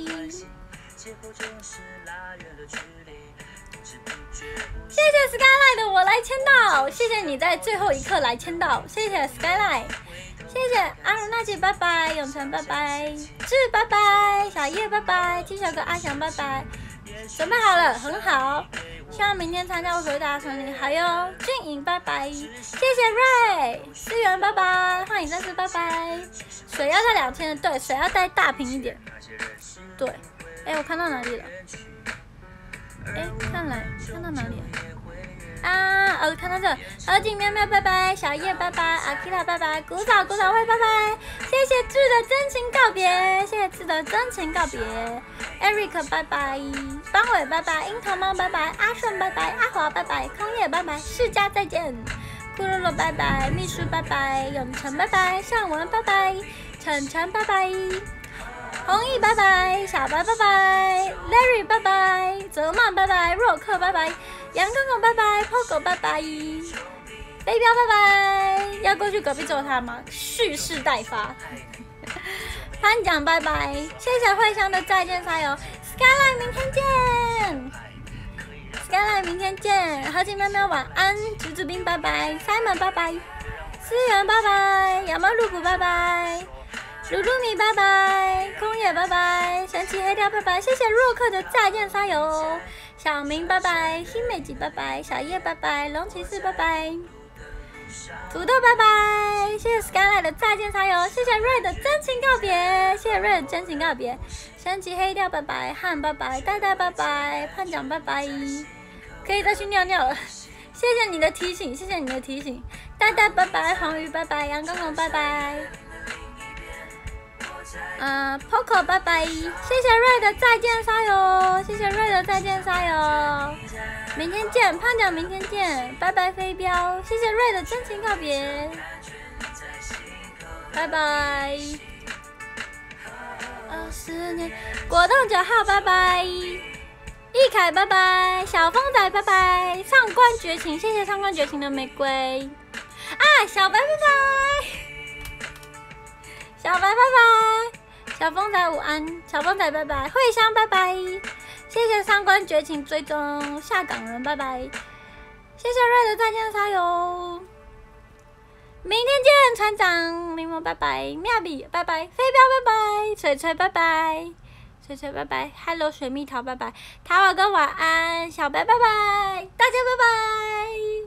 谢谢 Skyline 的我来签到，谢谢你在最后一刻来签到，谢谢 Skyline， 谢谢阿如娜姐拜拜，永成拜拜，志拜拜，小叶拜拜，七小哥阿翔拜拜，准备好了，很好，希望明天参加握手会大家顺利，还有俊颖拜拜，谢谢瑞，思源拜拜，欢迎再次拜拜，水要带2000的，对，水要带大瓶一点，对，哎，我看到哪里了？哎，看到哪里啊？看到这，何景喵喵拜拜，小叶拜拜，阿 Kira 拜拜，古早会拜拜，谢谢志的真情告别，谢谢志的真情告别 ，Eric 拜拜，邦伟拜拜，樱桃猫拜拜，阿顺拜拜，阿华拜拜，空叶拜拜，世家再见，库洛洛拜拜，秘书拜拜，永成拜拜，尚文拜拜，晨晨拜拜。弘毅拜拜，小白拜拜 ，Larry 拜拜，泽曼拜拜，若克拜拜，杨公公拜拜 ，Pogo 拜拜，飞镖拜拜，要过去隔壁揍他吗？蓄势待发。潘奖拜拜，谢谢慧香的再见加油 ，Skyline 明天见 ，Skyline 明天见，何景喵喵晚安，橘子冰拜拜 ，Simon 拜拜，思源拜拜，亚猫露谷拜拜。鲁鲁米拜拜，空野拜拜，神奇黑条拜拜，谢谢若克的再见沙油，小明拜拜，新美吉拜拜，小叶拜拜，龙骑士拜拜，土豆拜拜，谢谢 Skyline 的再见沙油，谢谢瑞的真情告别，谢谢瑞的真情告别，神奇黑条拜拜，汉拜拜，呆呆拜拜，潘奖拜拜，可以再去尿尿了，谢谢你的提醒，谢谢你的提醒，呆呆拜拜，黄鱼拜拜，杨公公拜拜。Poco 拜拜，谢谢瑞的再见沙油，谢谢瑞的再见沙油，明天见，胖奖明天见，拜拜飞镖，谢谢瑞的真情告别，拜拜。20年，果冻9号拜拜，易凯拜拜，小风仔拜拜，上官绝情，谢谢上官绝情的玫瑰，小白拜拜，小白拜拜。小风仔午安，小风仔拜拜，慧香拜拜，谢谢上官绝情追踪，下岗人拜拜，谢谢瑞的再见沙油，明天见，船长柠檬拜拜，妙比拜拜，飞镖拜拜，锤锤拜拜，锤锤拜拜 ，Hello 水蜜桃拜拜，塔瓦哥晚安，小白拜拜，大家拜拜，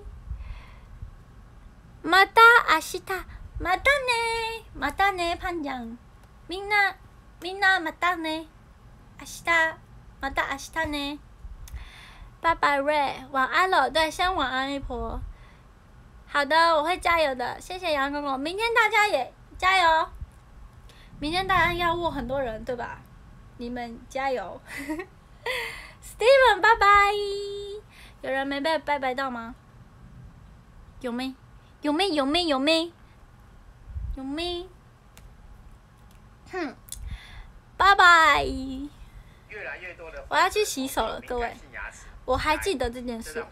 また明日、またね、またねパンちゃん。みんなまたね，明日また明日呢，拜拜瑞，晚安了，对，先晚安一波。好的，我会加油的，谢谢杨公公，明天大家也加油，明天大家要握很多人，对吧？你们加油。Steven 拜拜，有人没被拜拜到吗？有没？有没？有没？有没？有没？拜拜！我要去洗手了，各位。我还记得这件事。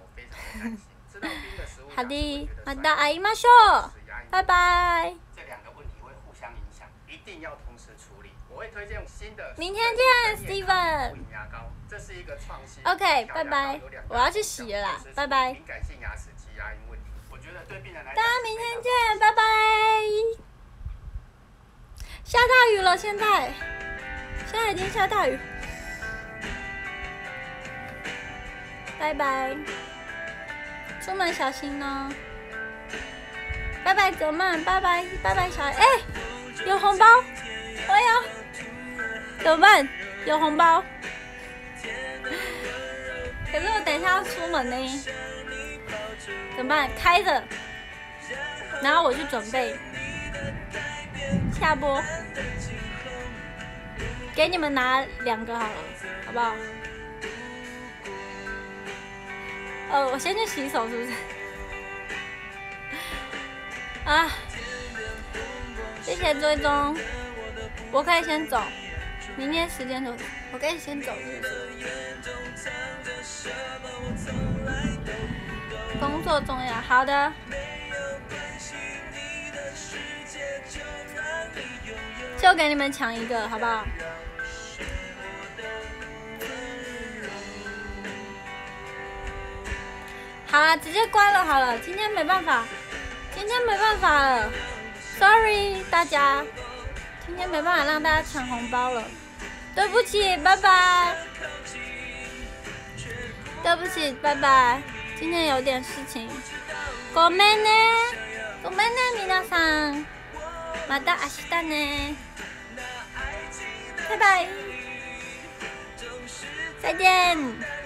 好的，また会いましょう。拜拜。 这2个问题会互相影响。 一定要同时处理。我会推荐用新的。 明天见 ，Steven。 牙膏，这是一个创新。 OK， 拜拜，我要去洗了啦，拜拜。 敏感性牙齿及牙龈问题，我觉得对病人来讲。 大家明天见，拜拜。下大雨了，现在已经下大雨。拜拜，出门小心哦。拜拜，泽曼，拜拜，拜拜，小哎，有红包，我有，怎么办？有红包，可是我等一下要出门呢，怎么办？开着，然后我去准备，下播，给你们拿2个好了，好不好？我先去洗手，是不是？啊，谢谢追踪，我可以先走，明天时间走，我可以先走，是不是？工作重要，好的。就给你们抢一个，好不好？好了，直接关了好了，今天没办法了 ，sorry 大家，今天没办法让大家抢红包了，对不起，拜拜，对不起，拜拜，今天有点事情，ごめんね皆さん、また明日ね，拜拜，再见。